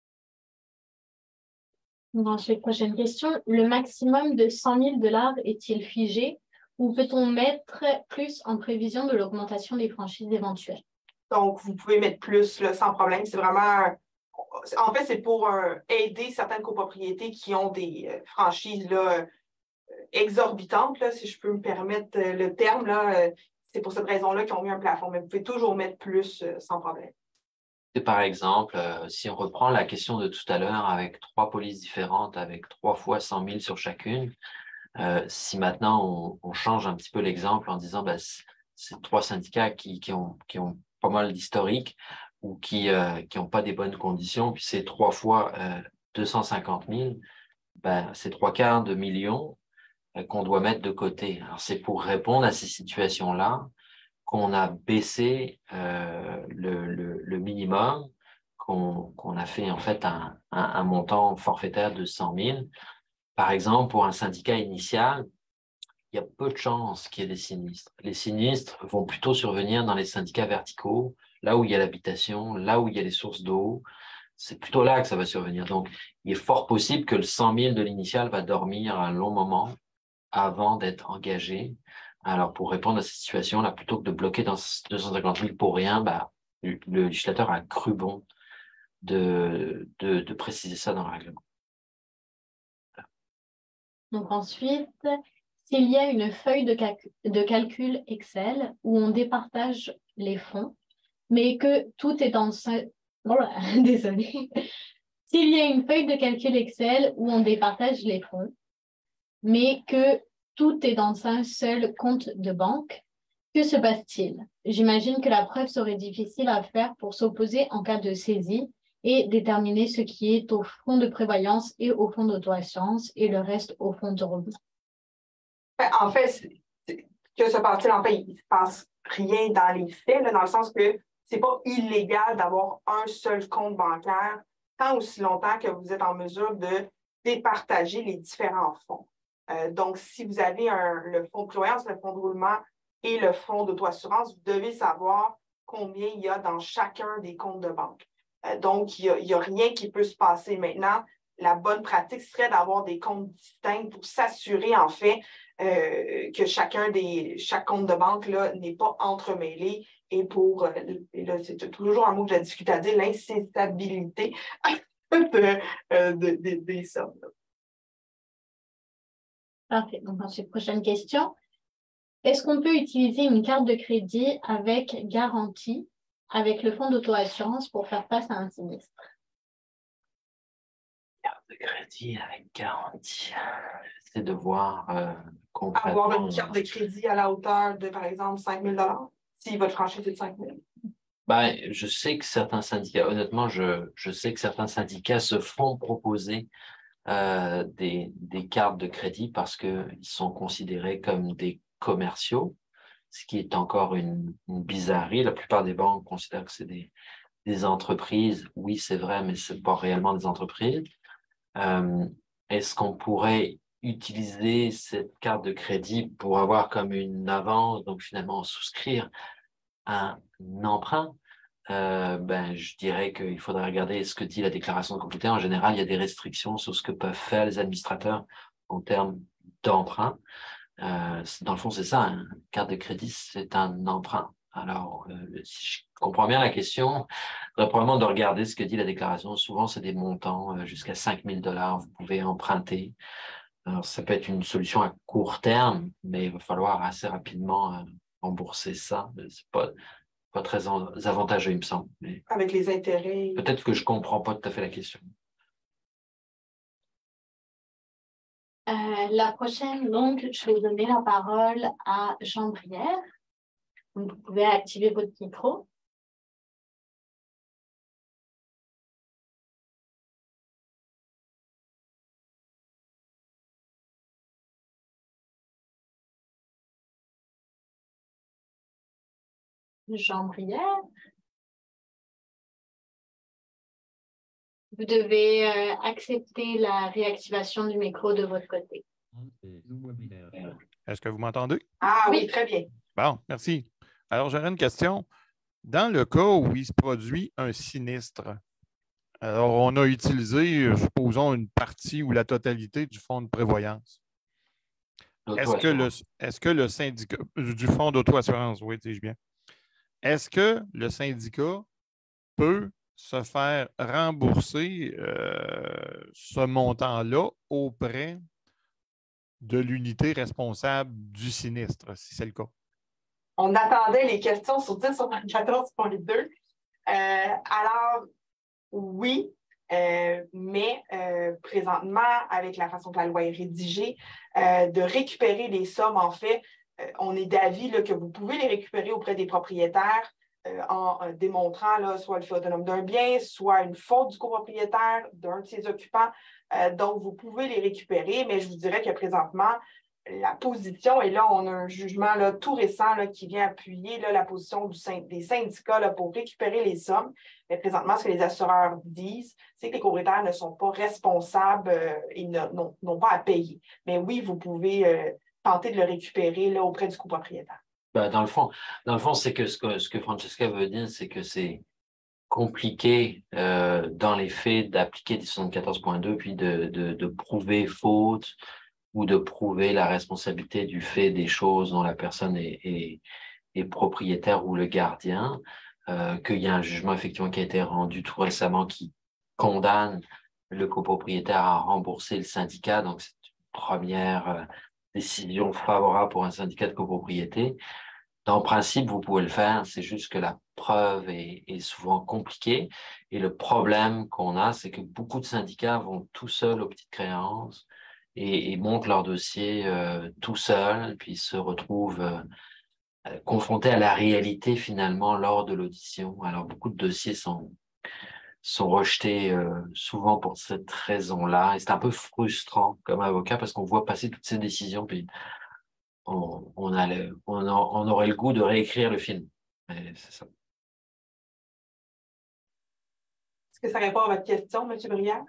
Ensuite, prochaine question. Le maximum de 100 000 $ est-il figé ou peut-on mettre plus en prévision de l'augmentation des franchises éventuelles? Donc, vous pouvez mettre plus là, sans problème. C'est vraiment, en fait, c'est pour aider certaines copropriétés qui ont des franchises là, exorbitantes, là, si je peux me permettre le terme. Là, c'est pour cette raison-là qu'ils ont mis un plafond, mais vous pouvez toujours mettre plus sans problème. C'est par exemple, si on reprend la question de tout à l'heure avec 3 polices différentes, avec 3 fois 100 000 sur chacune, si maintenant on change un petit peu l'exemple en disant ben, c'est 3 syndicats qui ont pas mal d'historique ou qui ont pas des bonnes conditions, puis c'est 3 fois 250 000, ben, c'est 3/4 de millions qu'on doit mettre de côté. Alors, c'est pour répondre à ces situations-là qu'on a baissé le minimum, qu'on a fait en fait un montant forfaitaire de 100 000. Par exemple, pour un syndicat initial, il y a peu de chances qu'il y ait des sinistres. Les sinistres vont plutôt survenir dans les syndicats verticaux, là où il y a l'habitation, là où il y a les sources d'eau. C'est plutôt là que ça va survenir. Donc, il est fort possible que le 100 000 de l'initial va dormir un long moment avant d'être engagé. Alors, pour répondre à cette situation-là, plutôt que de bloquer dans 250 000 pour rien, bah, le législateur a cru bon de préciser ça dans le règlement. Donc ensuite, s'il y a une feuille de calcul Excel où on départage les fonds, mais que tout est dans désolé. S'il y a une feuille de calcul Excel où on départage les fonds, mais que tout est dans un seul compte de banque, que se passe-t-il? J'imagine que la preuve serait difficile à faire pour s'opposer en cas de saisie et déterminer ce qui est au fonds de prévoyance et au fonds d'auto-assurance et le reste au fonds de rebond. En fait, que se passe-t-il? En fait, il ne se passe rien dans les faits, là, dans le sens que ce n'est pas illégal d'avoir un seul compte bancaire tant aussi longtemps que vous êtes en mesure de départager les différents fonds. Donc, si vous avez le fonds de prévoyance, le fonds de roulement et le fonds d'auto-assurance, vous devez savoir combien il y a dans chacun des comptes de banque. Donc, il n'y a rien qui peut se passer maintenant. La bonne pratique serait d'avoir des comptes distincts pour s'assurer, en fait, que chaque compte de banque n'est pas entremêlé et pour, et là, c'est toujours un mot que j'ai discuté à dire, l'insaisissabilité des sommes. Parfait. Donc, ensuite, prochaine question. Est-ce qu'on peut utiliser une carte de crédit avec garantie avec le fonds d'auto-assurance pour faire face à un sinistre? Carte de crédit avec garantie. C'est de voir concrètement. Avoir une carte de crédit à la hauteur de, par exemple, 5 000 $ si votre franchise est de 5 000. Ben, je sais que certains syndicats, honnêtement, je sais que certains syndicats se font proposer des cartes de crédit parce qu'ils sont considérés comme des commerciaux, ce qui est encore une bizarrerie. La plupart des banques considèrent que c'est des entreprises. Oui, c'est vrai, mais ce n'est pas réellement des entreprises. Est-ce qu'on pourrait utiliser cette carte de crédit pour avoir comme une avance, donc finalement souscrire un emprunt? Ben, je dirais qu'il faudrait regarder ce que dit la déclaration de propriété. En général, il y a des restrictions sur ce que peuvent faire les administrateurs en termes d'emprunt. Dans le fond, c'est ça, une carte de crédit, c'est un emprunt. Alors, si je comprends bien la question, il faudrait probablement de regarder ce que dit la déclaration. Souvent, c'est des montants jusqu'à 5 000 $, vous pouvez emprunter. Alors, ça peut être une solution à court terme, mais il va falloir assez rapidement rembourser ça. C'est pas très avantageux, il me semble. Mais avec les intérêts. peut-être que je comprends pas tout à fait la question. La prochaine, donc, je vais donner la parole à Jean Brière. Vous pouvez activer votre micro. Jean Brière. Vous devez accepter la réactivation du micro de votre côté. Est-ce que vous m'entendez? Ah oui, très bien. Bon, merci. Alors, j'aurais une question. Dans le cas où il se produit un sinistre, alors on a utilisé, supposons, une partie ou la totalité du fonds de prévoyance. Est-ce que le syndicat, du fonds d'auto-assurance, oui, dis-je bien, est-ce que le syndicat peut se faire rembourser ce montant-là auprès de l'unité responsable du sinistre, si c'est le cas? On attendait les questions sur 10 sur 14.2. Alors, oui, mais présentement, avec la façon que la loi est rédigée, de récupérer les sommes, en fait, on est d'avis là, que vous pouvez les récupérer auprès des propriétaires en démontrant là, soit le fait autonome d'un bien, soit une faute du copropriétaire, d'un de ses occupants. Donc, vous pouvez les récupérer, mais je vous dirais que présentement, la position, et là, on a un jugement là, tout récent là, qui vient appuyer là, la position des syndicats là, pour récupérer les sommes. Mais présentement, ce que les assureurs disent, c'est que les copropriétaires ne sont pas responsables et n'ont pas à payer. Mais oui, vous pouvez tenter de le récupérer là, auprès du copropriétaire. Ben, dans le fond, c'est que ce que Francesca veut dire, c'est que c'est compliqué dans les faits d'appliquer 74.2 puis de prouver faute ou de prouver la responsabilité du fait des choses dont la personne est propriétaire ou le gardien, qu'il y a un jugement effectivement qui a été rendu tout récemment qui condamne le copropriétaire à rembourser le syndicat. Donc, c'est une première décision favorable pour un syndicat de copropriété. Dans le principe, vous pouvez le faire, c'est juste que la preuve est souvent compliquée. Et le problème qu'on a, c'est que beaucoup de syndicats vont tout seuls aux petites créances et montent leur dossier tout seuls, puis se retrouvent confrontés à la réalité finalement lors de l'audition. Alors, beaucoup de dossiers sont rejetés souvent pour cette raison-là. Et c'est un peu frustrant comme avocat parce qu'on voit passer toutes ces décisions, puis on aurait le goût de réécrire le film. Mais c'est ça. Est-ce que ça répond à votre question, M. Brière?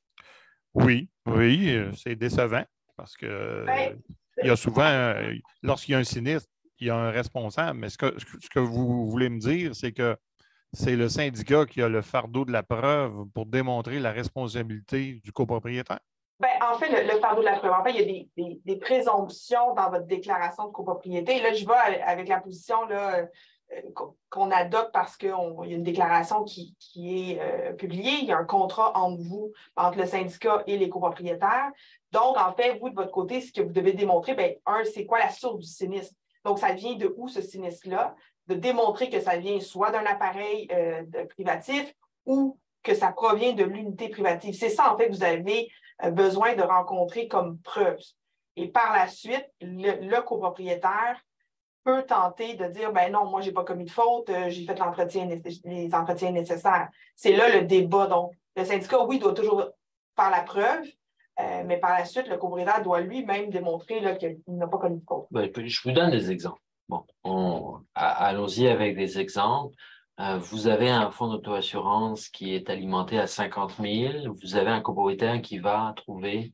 Oui, c'est décevant parce que il y a souvent, lorsqu'il y a un sinistre, il y a un responsable. Mais ce que vous voulez me dire, c'est que c'est le syndicat qui a le fardeau de la preuve pour démontrer la responsabilité du copropriétaire? Ben, en fait, le fardeau de la preuve, en fait, il y a des présomptions dans votre déclaration de copropriété. Et là, je vais avec la position là, qu'on adopte parce qu'il y a une déclaration qui est publiée. Il y a un contrat entre vous, entre le syndicat et les copropriétaires. Donc, en fait, vous, de votre côté, ce que vous devez démontrer, bien, c'est quoi la source du sinistre? Donc, ça vient de où ce sinistre-là? De démontrer que ça vient soit d'un appareil privatif ou que ça provient de l'unité privative. C'est ça, en fait, que vous avez besoin de rencontrer comme preuve. Et par la suite, le copropriétaire peut tenter de dire, ben non, moi, je n'ai pas commis de faute, j'ai fait les entretiens nécessaires. C'est là le débat. Donc, le syndicat, oui, doit toujours faire la preuve, mais par la suite, le copropriétaire doit lui-même démontrer qu'il n'a pas commis de faute. Ben, je vous donne des exemples. Bon, allons-y avec des exemples. Vous avez un fonds d'auto-assurance qui est alimenté à 50 000. Vous avez un copropriétaire qui va trouver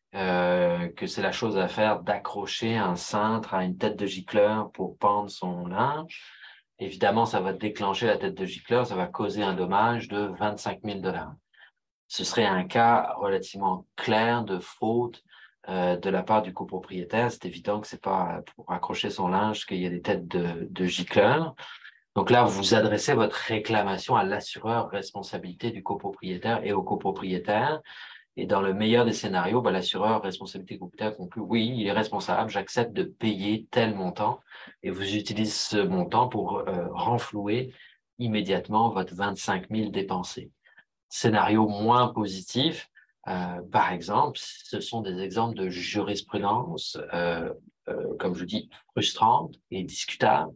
que c'est la chose à faire d'accrocher un cintre à une tête de gicleur pour pendre son linge. Évidemment, ça va déclencher la tête de gicleur, ça va causer un dommage de 25 000 $. Ce serait un cas relativement clair de faute de la part du copropriétaire. C'est évident que c'est pas pour accrocher son linge qu'il y a des têtes de gicleurs. Donc là, vous adressez votre réclamation à l'assureur responsabilité du copropriétaire et au copropriétaire. Et dans le meilleur des scénarios, l'assureur responsabilité copropriétaire conclut oui, il est responsable, j'accepte de payer tel montant et vous utilisez ce montant pour renflouer immédiatement votre 25 000 dépensés. Scénario moins positif, par exemple, ce sont des exemples de jurisprudence, comme je dis, frustrante et discutable,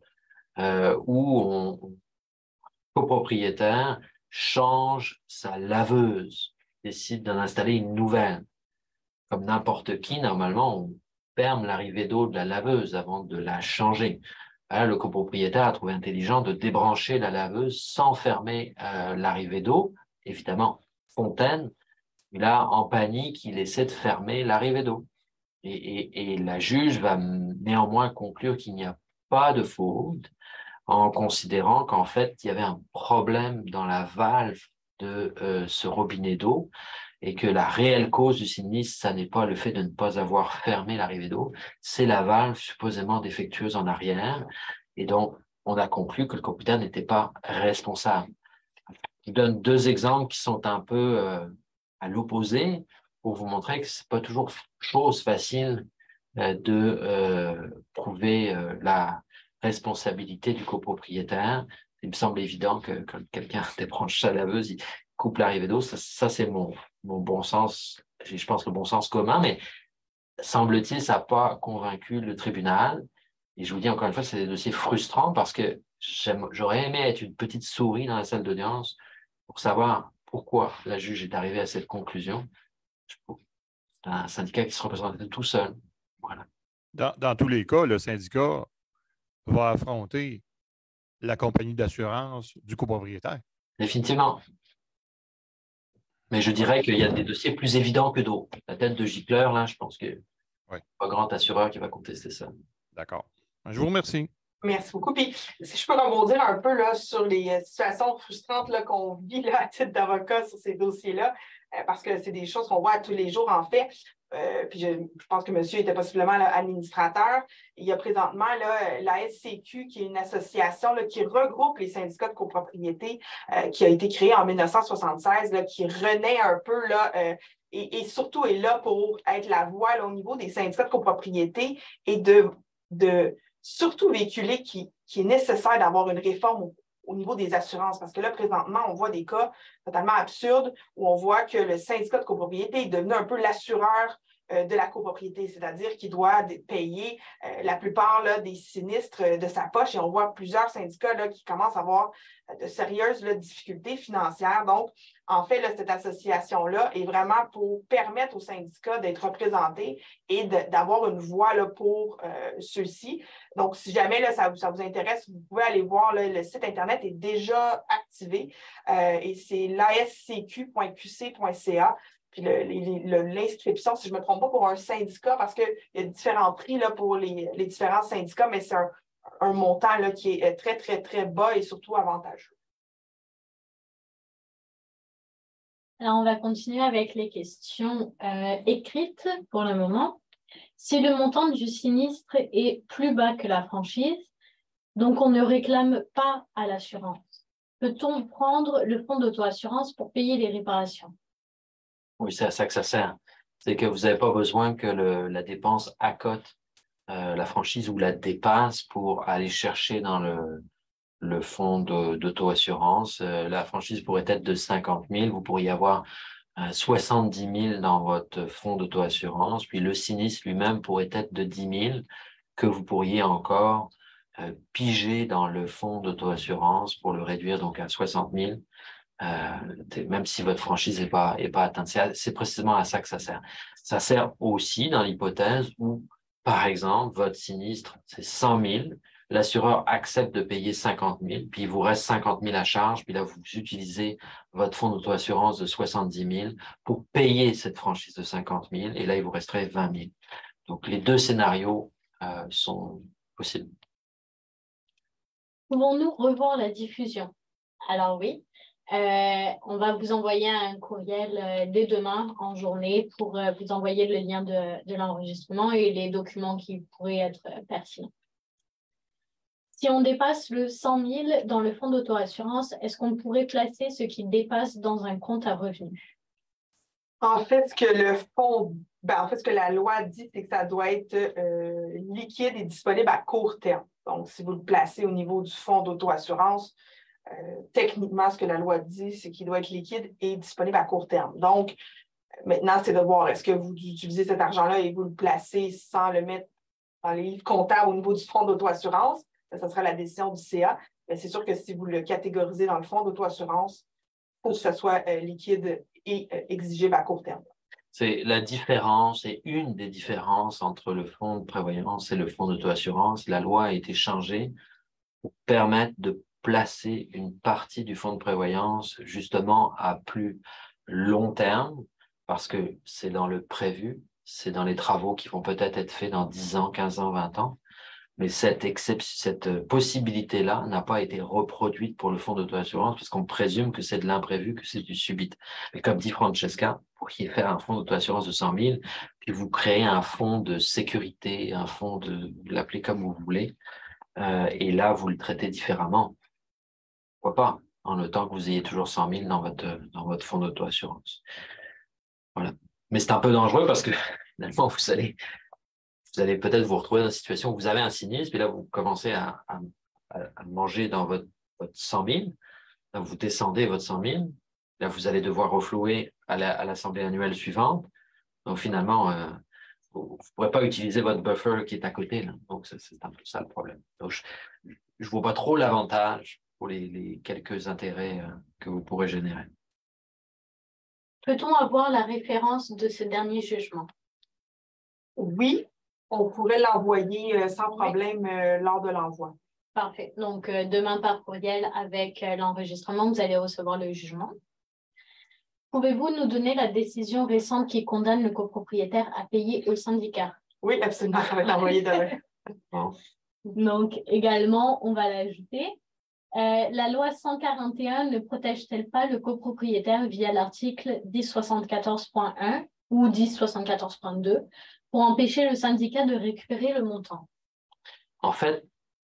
où copropriétaire change sa laveuse, décide d'en installer une nouvelle. Comme n'importe qui, normalement, on ferme l'arrivée d'eau de la laveuse avant de la changer. Là, le copropriétaire a trouvé intelligent de débrancher la laveuse sans fermer l'arrivée d'eau. Évidemment, Fontaine, là, en panique, il essaie de fermer l'arrivée d'eau. Et la juge va néanmoins conclure qu'il n'y a pas de faute en considérant qu'en fait, il y avait un problème dans la valve de ce robinet d'eau et que la réelle cause du sinistre, ça n'est pas le fait de ne pas avoir fermé l'arrivée d'eau, c'est la valve supposément défectueuse en arrière. Et donc, on a conclu que le copropriétaire n'était pas responsable. Je donne deux exemples qui sont un peu à l'opposé pour vous montrer que c'est pas toujours chose facile de prouver la responsabilité du copropriétaire. Il me semble évident que quand quelqu'un débranche sa laveuse, il coupe l'arrivée d'eau. Ça c'est mon bon sens. Je pense le bon sens commun, mais semble-t-il, ça n'a pas convaincu le tribunal. Et je vous dis encore une fois, c'est des dossiers frustrants parce que j'aurais aimé être une petite souris dans la salle d'audience pour savoir pourquoi la juge est arrivée à cette conclusion. C'est un syndicat qui se représentait tout seul. Voilà. Dans tous les cas, le syndicat va affronter la compagnie d'assurance du copropriétaire. Définitivement. Mais je dirais qu'il y a des dossiers plus évidents que d'autres. La tête de gicleur, là, je pense qu'il n'y a pas grand assureur qui va contester ça. D'accord. Je vous remercie. Merci beaucoup. Puis, si je peux rebondir un peu là, sur les situations frustrantes là, qu'on vit là, à titre d'avocat sur ces dossiers-là, parce que c'est des choses qu'on voit tous les jours, en fait. Puis je pense que monsieur était possiblement là, administrateur. Il y a présentement là, la SCQ, qui est une association là, qui regroupe les syndicats de copropriété, qui a été créée en 1976, là, qui renaît un peu là, et surtout est là pour être la voix là, au niveau des syndicats de copropriété et de surtout véhiculer qu'il est nécessaire d'avoir une réforme au niveau des assurances. Parce que là, présentement, on voit des cas totalement absurdes où on voit que le syndicat de copropriété est devenu un peu l'assureur de la copropriété, c'est-à-dire qu'il doit payer la plupart là, des sinistres de sa poche. Et on voit plusieurs syndicats là, qui commencent à avoir de sérieuses là, difficultés financières. Donc, en fait, là, cette association-là est vraiment pour permettre aux syndicats d'être représentés et d'avoir une voix là, pour ceux-ci. Donc, si jamais là, ça vous intéresse, vous pouvez aller voir, là, le site Internet est déjà activé et c'est lascq.qc.ca. Puis l'inscription, si je ne me trompe pas, pour un syndicat, parce qu'il y a différents prix là, pour les différents syndicats, mais c'est un montant là, qui est très, très, très bas et surtout avantageux. Alors, on va continuer avec les questions écrites pour le moment. Si le montant du sinistre est plus bas que la franchise, donc on ne réclame pas à l'assurance, peut-on prendre le fonds d'auto-assurance pour payer les réparations? Oui, c'est à ça que ça sert. C'est que vous n'avez pas besoin que la dépense accote la franchise ou la dépasse pour aller chercher dans le fonds d'auto-assurance. La franchise pourrait être de 50 000. Vous pourriez avoir 70 000 dans votre fonds d'auto-assurance. Puis le sinistre lui-même pourrait être de 10 000 que vous pourriez encore piger dans le fonds d'auto-assurance pour le réduire donc à 60 000. Même si votre franchise n'est pas atteinte. C'est précisément à ça que ça sert. Ça sert aussi dans l'hypothèse où, par exemple, votre sinistre, c'est 100 000, l'assureur accepte de payer 50 000, puis il vous reste 50 000 à charge, puis là, vous utilisez votre fonds d'auto-assurance de 70 000 pour payer cette franchise de 50 000, et là, il vous resterait 20 000. Donc, les deux scénarios sont possibles. Pouvons-nous revoir la diffusion? Alors oui. On va vous envoyer un courriel dès demain en journée pour vous envoyer le lien de l'enregistrement et les documents qui pourraient être pertinents. Si on dépasse le 100 000 dans le fonds d'auto-assurance, est-ce qu'on pourrait placer ce qui dépasse dans un compte à revenus? En fait, ce que ce que la loi dit, c'est que ça doit être liquide et disponible à court terme. Donc, si vous le placez au niveau du fonds d'auto-assurance, techniquement, ce que la loi dit, c'est qu'il doit être liquide et disponible à court terme. Donc, maintenant, c'est de voir, est-ce que vous utilisez cet argent-là et vous le placez sans le mettre dans les livres comptables au niveau du fonds d'auto-assurance? Ça sera la décision du CA. Mais c'est sûr que si vous le catégorisez dans le fonds d'auto-assurance, il faut que ce soit liquide et exigible à court terme. C'est la différence et une des différences entre le fonds de prévoyance et le fonds d'auto-assurance. La loi a été changée pour permettre de placer une partie du fonds de prévoyance justement à plus long terme, parce que c'est dans le prévu, c'est dans les travaux qui vont peut-être être faits dans 10 ans, 15 ans, 20 ans. Mais cette possibilité-là n'a pas été reproduite pour le fonds d'auto-assurance parce qu'on présume que c'est de l'imprévu, que c'est du subit. Mais comme dit Francesca, vous pourriez faire un fonds d'auto-assurance de 100 000, puis vous créez un fonds de sécurité, un fonds de, vous l'appelez comme vous voulez, et là, vous le traitez différemment. Pourquoi pas, en le temps que vous ayez toujours 100 000 dans votre fonds d'auto-assurance. Voilà. Mais c'est un peu dangereux parce que finalement, vous allez peut-être vous retrouver dans une situation où vous avez un sinistre, puis là, vous commencez à manger dans votre 100 000, là, vous descendez votre 100 000, là, vous allez devoir reflouer à l'assemblée annuelle suivante. Donc, finalement, vous ne pourrez pas utiliser votre buffer qui est à côté. Là. Donc, c'est un peu ça le problème. Donc, je ne vois pas trop l'avantage pour les quelques intérêts que vous pourrez générer. Peut-on avoir la référence de ce dernier jugement? Oui, on pourrait l'envoyer sans problème lors de l'envoi. Parfait. Donc, demain par courriel avec l'enregistrement, vous allez recevoir le jugement. Pouvez-vous nous donner la décision récente qui condamne le copropriétaire à payer au syndicat? Oui, absolument, ça va être envoyé demain. Bon. Donc, également, on va l'ajouter. La loi 141 ne protège-t-elle pas le copropriétaire via l'article 1074.1 ou 1074.2 pour empêcher le syndicat de récupérer le montant? En fait,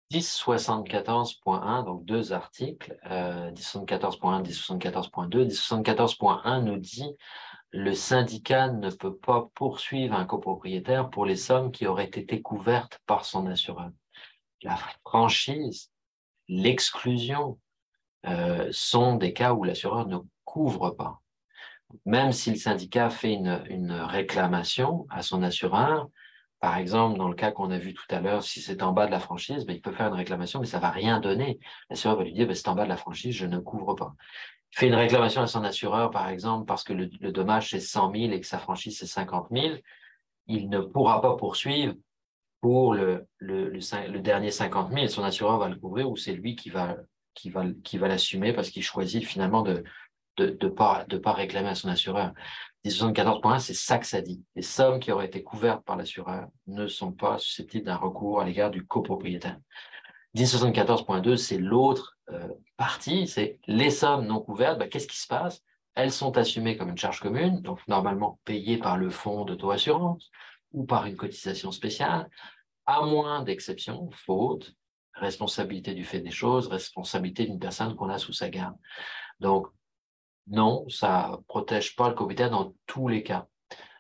1074.1, donc deux articles, 1074.1, 1074.2. 1074.1 nous dit le syndicat ne peut pas poursuivre un copropriétaire pour les sommes qui auraient été couvertes par son assureur. La franchise, l'exclusion sont des cas où l'assureur ne couvre pas. Même si le syndicat fait une réclamation à son assureur, par exemple, dans le cas qu'on a vu tout à l'heure, si c'est en bas de la franchise, ben, il peut faire une réclamation, mais ça ne va rien donner. L'assureur va lui dire, ben, c'est en bas de la franchise, je ne couvre pas. Il fait une réclamation à son assureur, par exemple, parce que le dommage, c'est 100 000 et que sa franchise, c'est 50 000. Il ne pourra pas poursuivre pour le dernier 50 000. Son assureur va le couvrir ou c'est lui qui va l'assumer parce qu'il choisit finalement de pas réclamer à son assureur. 1074.1, c'est ça que ça dit. Les sommes qui auraient été couvertes par l'assureur ne sont pas susceptibles d'un recours à l'égard du copropriétaire. 1074.2, c'est l'autre partie, c'est les sommes non couvertes. Ben, qu'est-ce qui se passe? Elles sont assumées comme une charge commune, donc normalement payées par le fonds d'auto-assurance ou par une cotisation spéciale, à moins d'exception, faute, responsabilité du fait des choses, responsabilité d'une personne qu'on a sous sa garde. Donc, non, ça ne protège pas le copropriétaire dans tous les cas.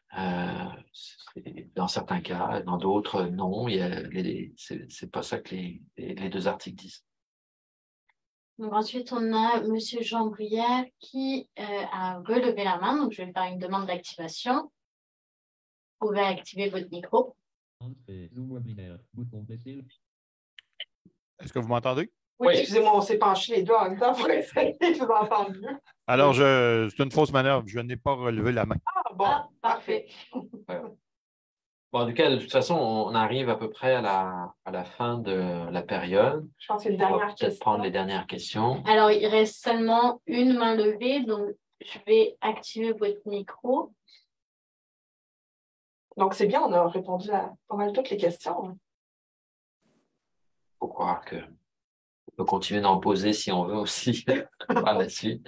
Dans certains cas, dans d'autres, non. C'est pas ça que les deux articles disent. Donc ensuite, on a M. Jean Brière qui a relevé la main. Donc, je vais faire une demande d'activation. Vous pouvez activer votre micro. Est-ce que vous m'entendez? Oui, excusez-moi, on s'est penché les deux en même temps pour essayer de vous entendre mieux. Alors, c'est une fausse manœuvre. Je n'ai pas relevé la main. Ah, bon, parfait. Bon, en tout cas, de toute façon, on arrive à peu près à la fin de la période. Je pense que on va peut-être prendre les dernières questions. Alors, il reste seulement une main levée, donc je vais activer votre micro. Donc, c'est bien, on a répondu à pas mal toutes les questions. Il faut croire qu'on peut continuer d'en poser si on veut aussi par la suite.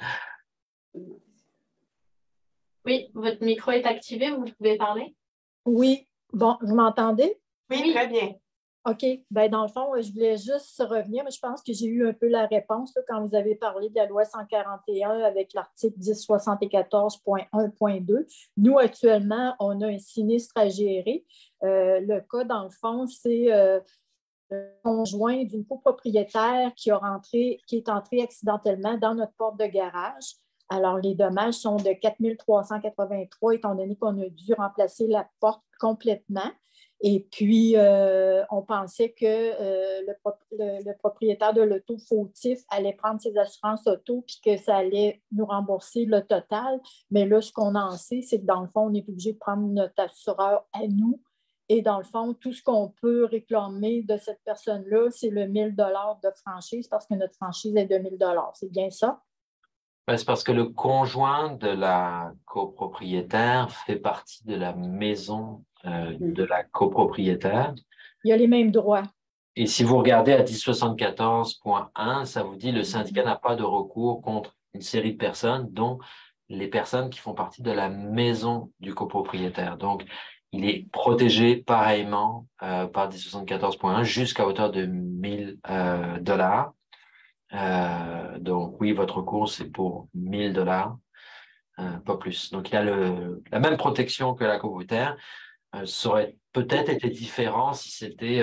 Oui, votre micro est activé, vous pouvez parler? Oui. Bon, vous m'entendez? Oui, très bien. OK. Bien, dans le fond, je voulais juste revenir, mais je pense que j'ai eu un peu la réponse là, quand vous avez parlé de la loi 141 avec l'article 1074.1.2. Nous, actuellement, on a un sinistre à gérer. Le cas, dans le fond, c'est le conjoint d'une copropriétaire qui est entré accidentellement dans notre porte de garage. Alors, les dommages sont de 4 383 étant donné qu'on a dû remplacer la porte complètement. Et puis, on pensait que le propriétaire de l'auto fautif allait prendre ses assurances auto puis que ça allait nous rembourser le total. Mais là, ce qu'on en sait, c'est que dans le fond, on est obligé de prendre notre assureur à nous. Et dans le fond, tout ce qu'on peut réclamer de cette personne-là, c'est le 1 000 $ de franchise parce que notre franchise est de 1 000 $. C'est bien ça? Ben, c'est parce que le conjoint de la copropriétaire fait partie de la maison de la copropriétaire. Il y a les mêmes droits. Et si vous regardez à 1074.1, ça vous dit le syndicat n'a pas de recours contre une série de personnes, dont les personnes qui font partie de la maison du copropriétaire. Donc, il est protégé pareillement par 1074.1 jusqu'à hauteur de 1 000 $. Donc, oui, votre recours, c'est pour 1 000 $, pas plus. Donc, il a la même protection que la copropriétaire. Ça aurait peut-être été différent si c'était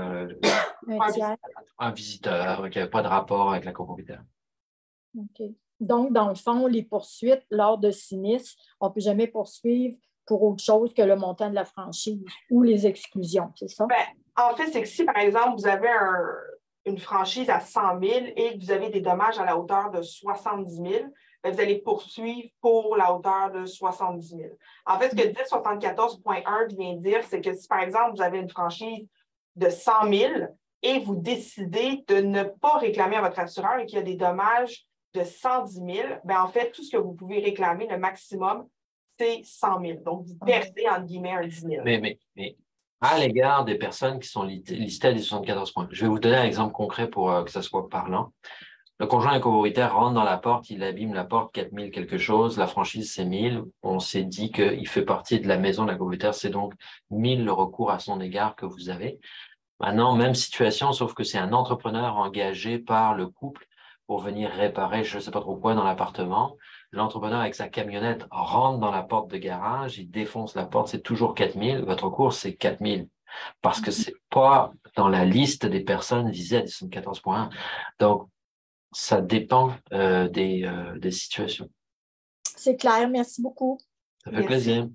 un visiteur qui n'avait pas de rapport avec la copropriétaire. OK. Donc, dans le fond, les poursuites lors de sinistres, on ne peut jamais poursuivre pour autre chose que le montant de la franchise ou les exclusions, c'est ça? Ben, en fait, c'est que si, par exemple, vous avez une franchise à 100 000 et que vous avez des dommages à la hauteur de 70 000, ben, vous allez poursuivre pour la hauteur de 70 000. En fait, ce que 1074.1 vient dire, c'est que si, par exemple, vous avez une franchise de 100 000 et vous décidez de ne pas réclamer à votre assureur et qu'il y a des dommages de 110 000, ben, en fait, tout ce que vous pouvez réclamer, le maximum, c'est 100 000. Donc, vous perdez, entre guillemets, un 10 000. Mais à l'égard des personnes qui sont listées à 1074 points, je vais vous donner un exemple concret pour que ça soit parlant. Le conjoint copropriétaire rentre dans la porte, il abîme la porte, 4 000 quelque chose, la franchise c'est 1 000. On s'est dit qu'il fait partie de la maison de la copropriétaire, c'est donc 1 000 le recours à son égard que vous avez. Maintenant, même situation, sauf que c'est un entrepreneur engagé par le couple pour venir réparer je ne sais pas trop quoi dans l'appartement. L'entrepreneur avec sa camionnette rentre dans la porte de garage, il défonce la porte, c'est toujours 4 000. Votre recours, c'est 4 000 parce que c'est pas dans la liste des personnes visées à 1074.1. Donc, ça dépend des situations. C'est clair, merci beaucoup. Ça fait plaisir.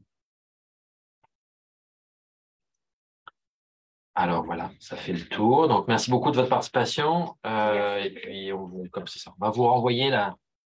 Alors voilà, ça fait le tour. Donc, merci beaucoup de votre participation. Et puis, comme c'est ça, on va vous renvoyer la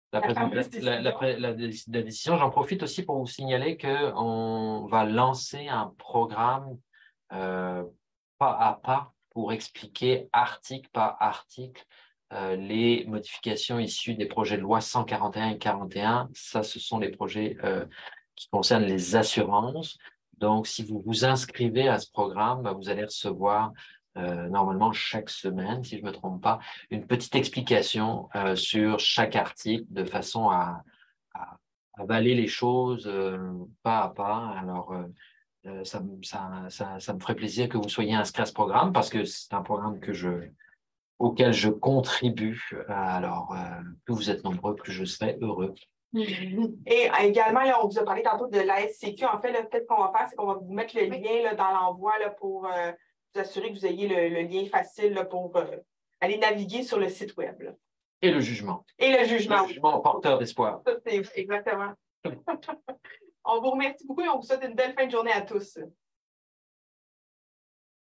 décision. J'en profite aussi pour vous signaler qu'on va lancer un programme pas à pas pour expliquer article par article les modifications issues des projets de loi 141 et 41. Ça, ce sont les projets qui concernent les assurances. Donc, si vous vous inscrivez à ce programme, vous allez recevoir normalement chaque semaine, si je ne me trompe pas, une petite explication sur chaque article de façon à avaler les choses pas à pas. Alors, ça me ferait plaisir que vous soyez inscrit à ce programme parce que c'est un programme auquel je contribue. Alors, plus vous êtes nombreux, plus je serai heureux. Et également, là, on vous a parlé tantôt de la SCQ. En fait, peut-être qu'on va faire, c'est qu'on va vous mettre le lien là, dans l'envoi pour vous assurer que vous ayez le lien facile là, pour aller naviguer sur le site web. Là. Et le jugement. Et le jugement. Le jugement porteur d'espoir. Exactement. On vous remercie beaucoup et on vous souhaite une belle fin de journée à tous.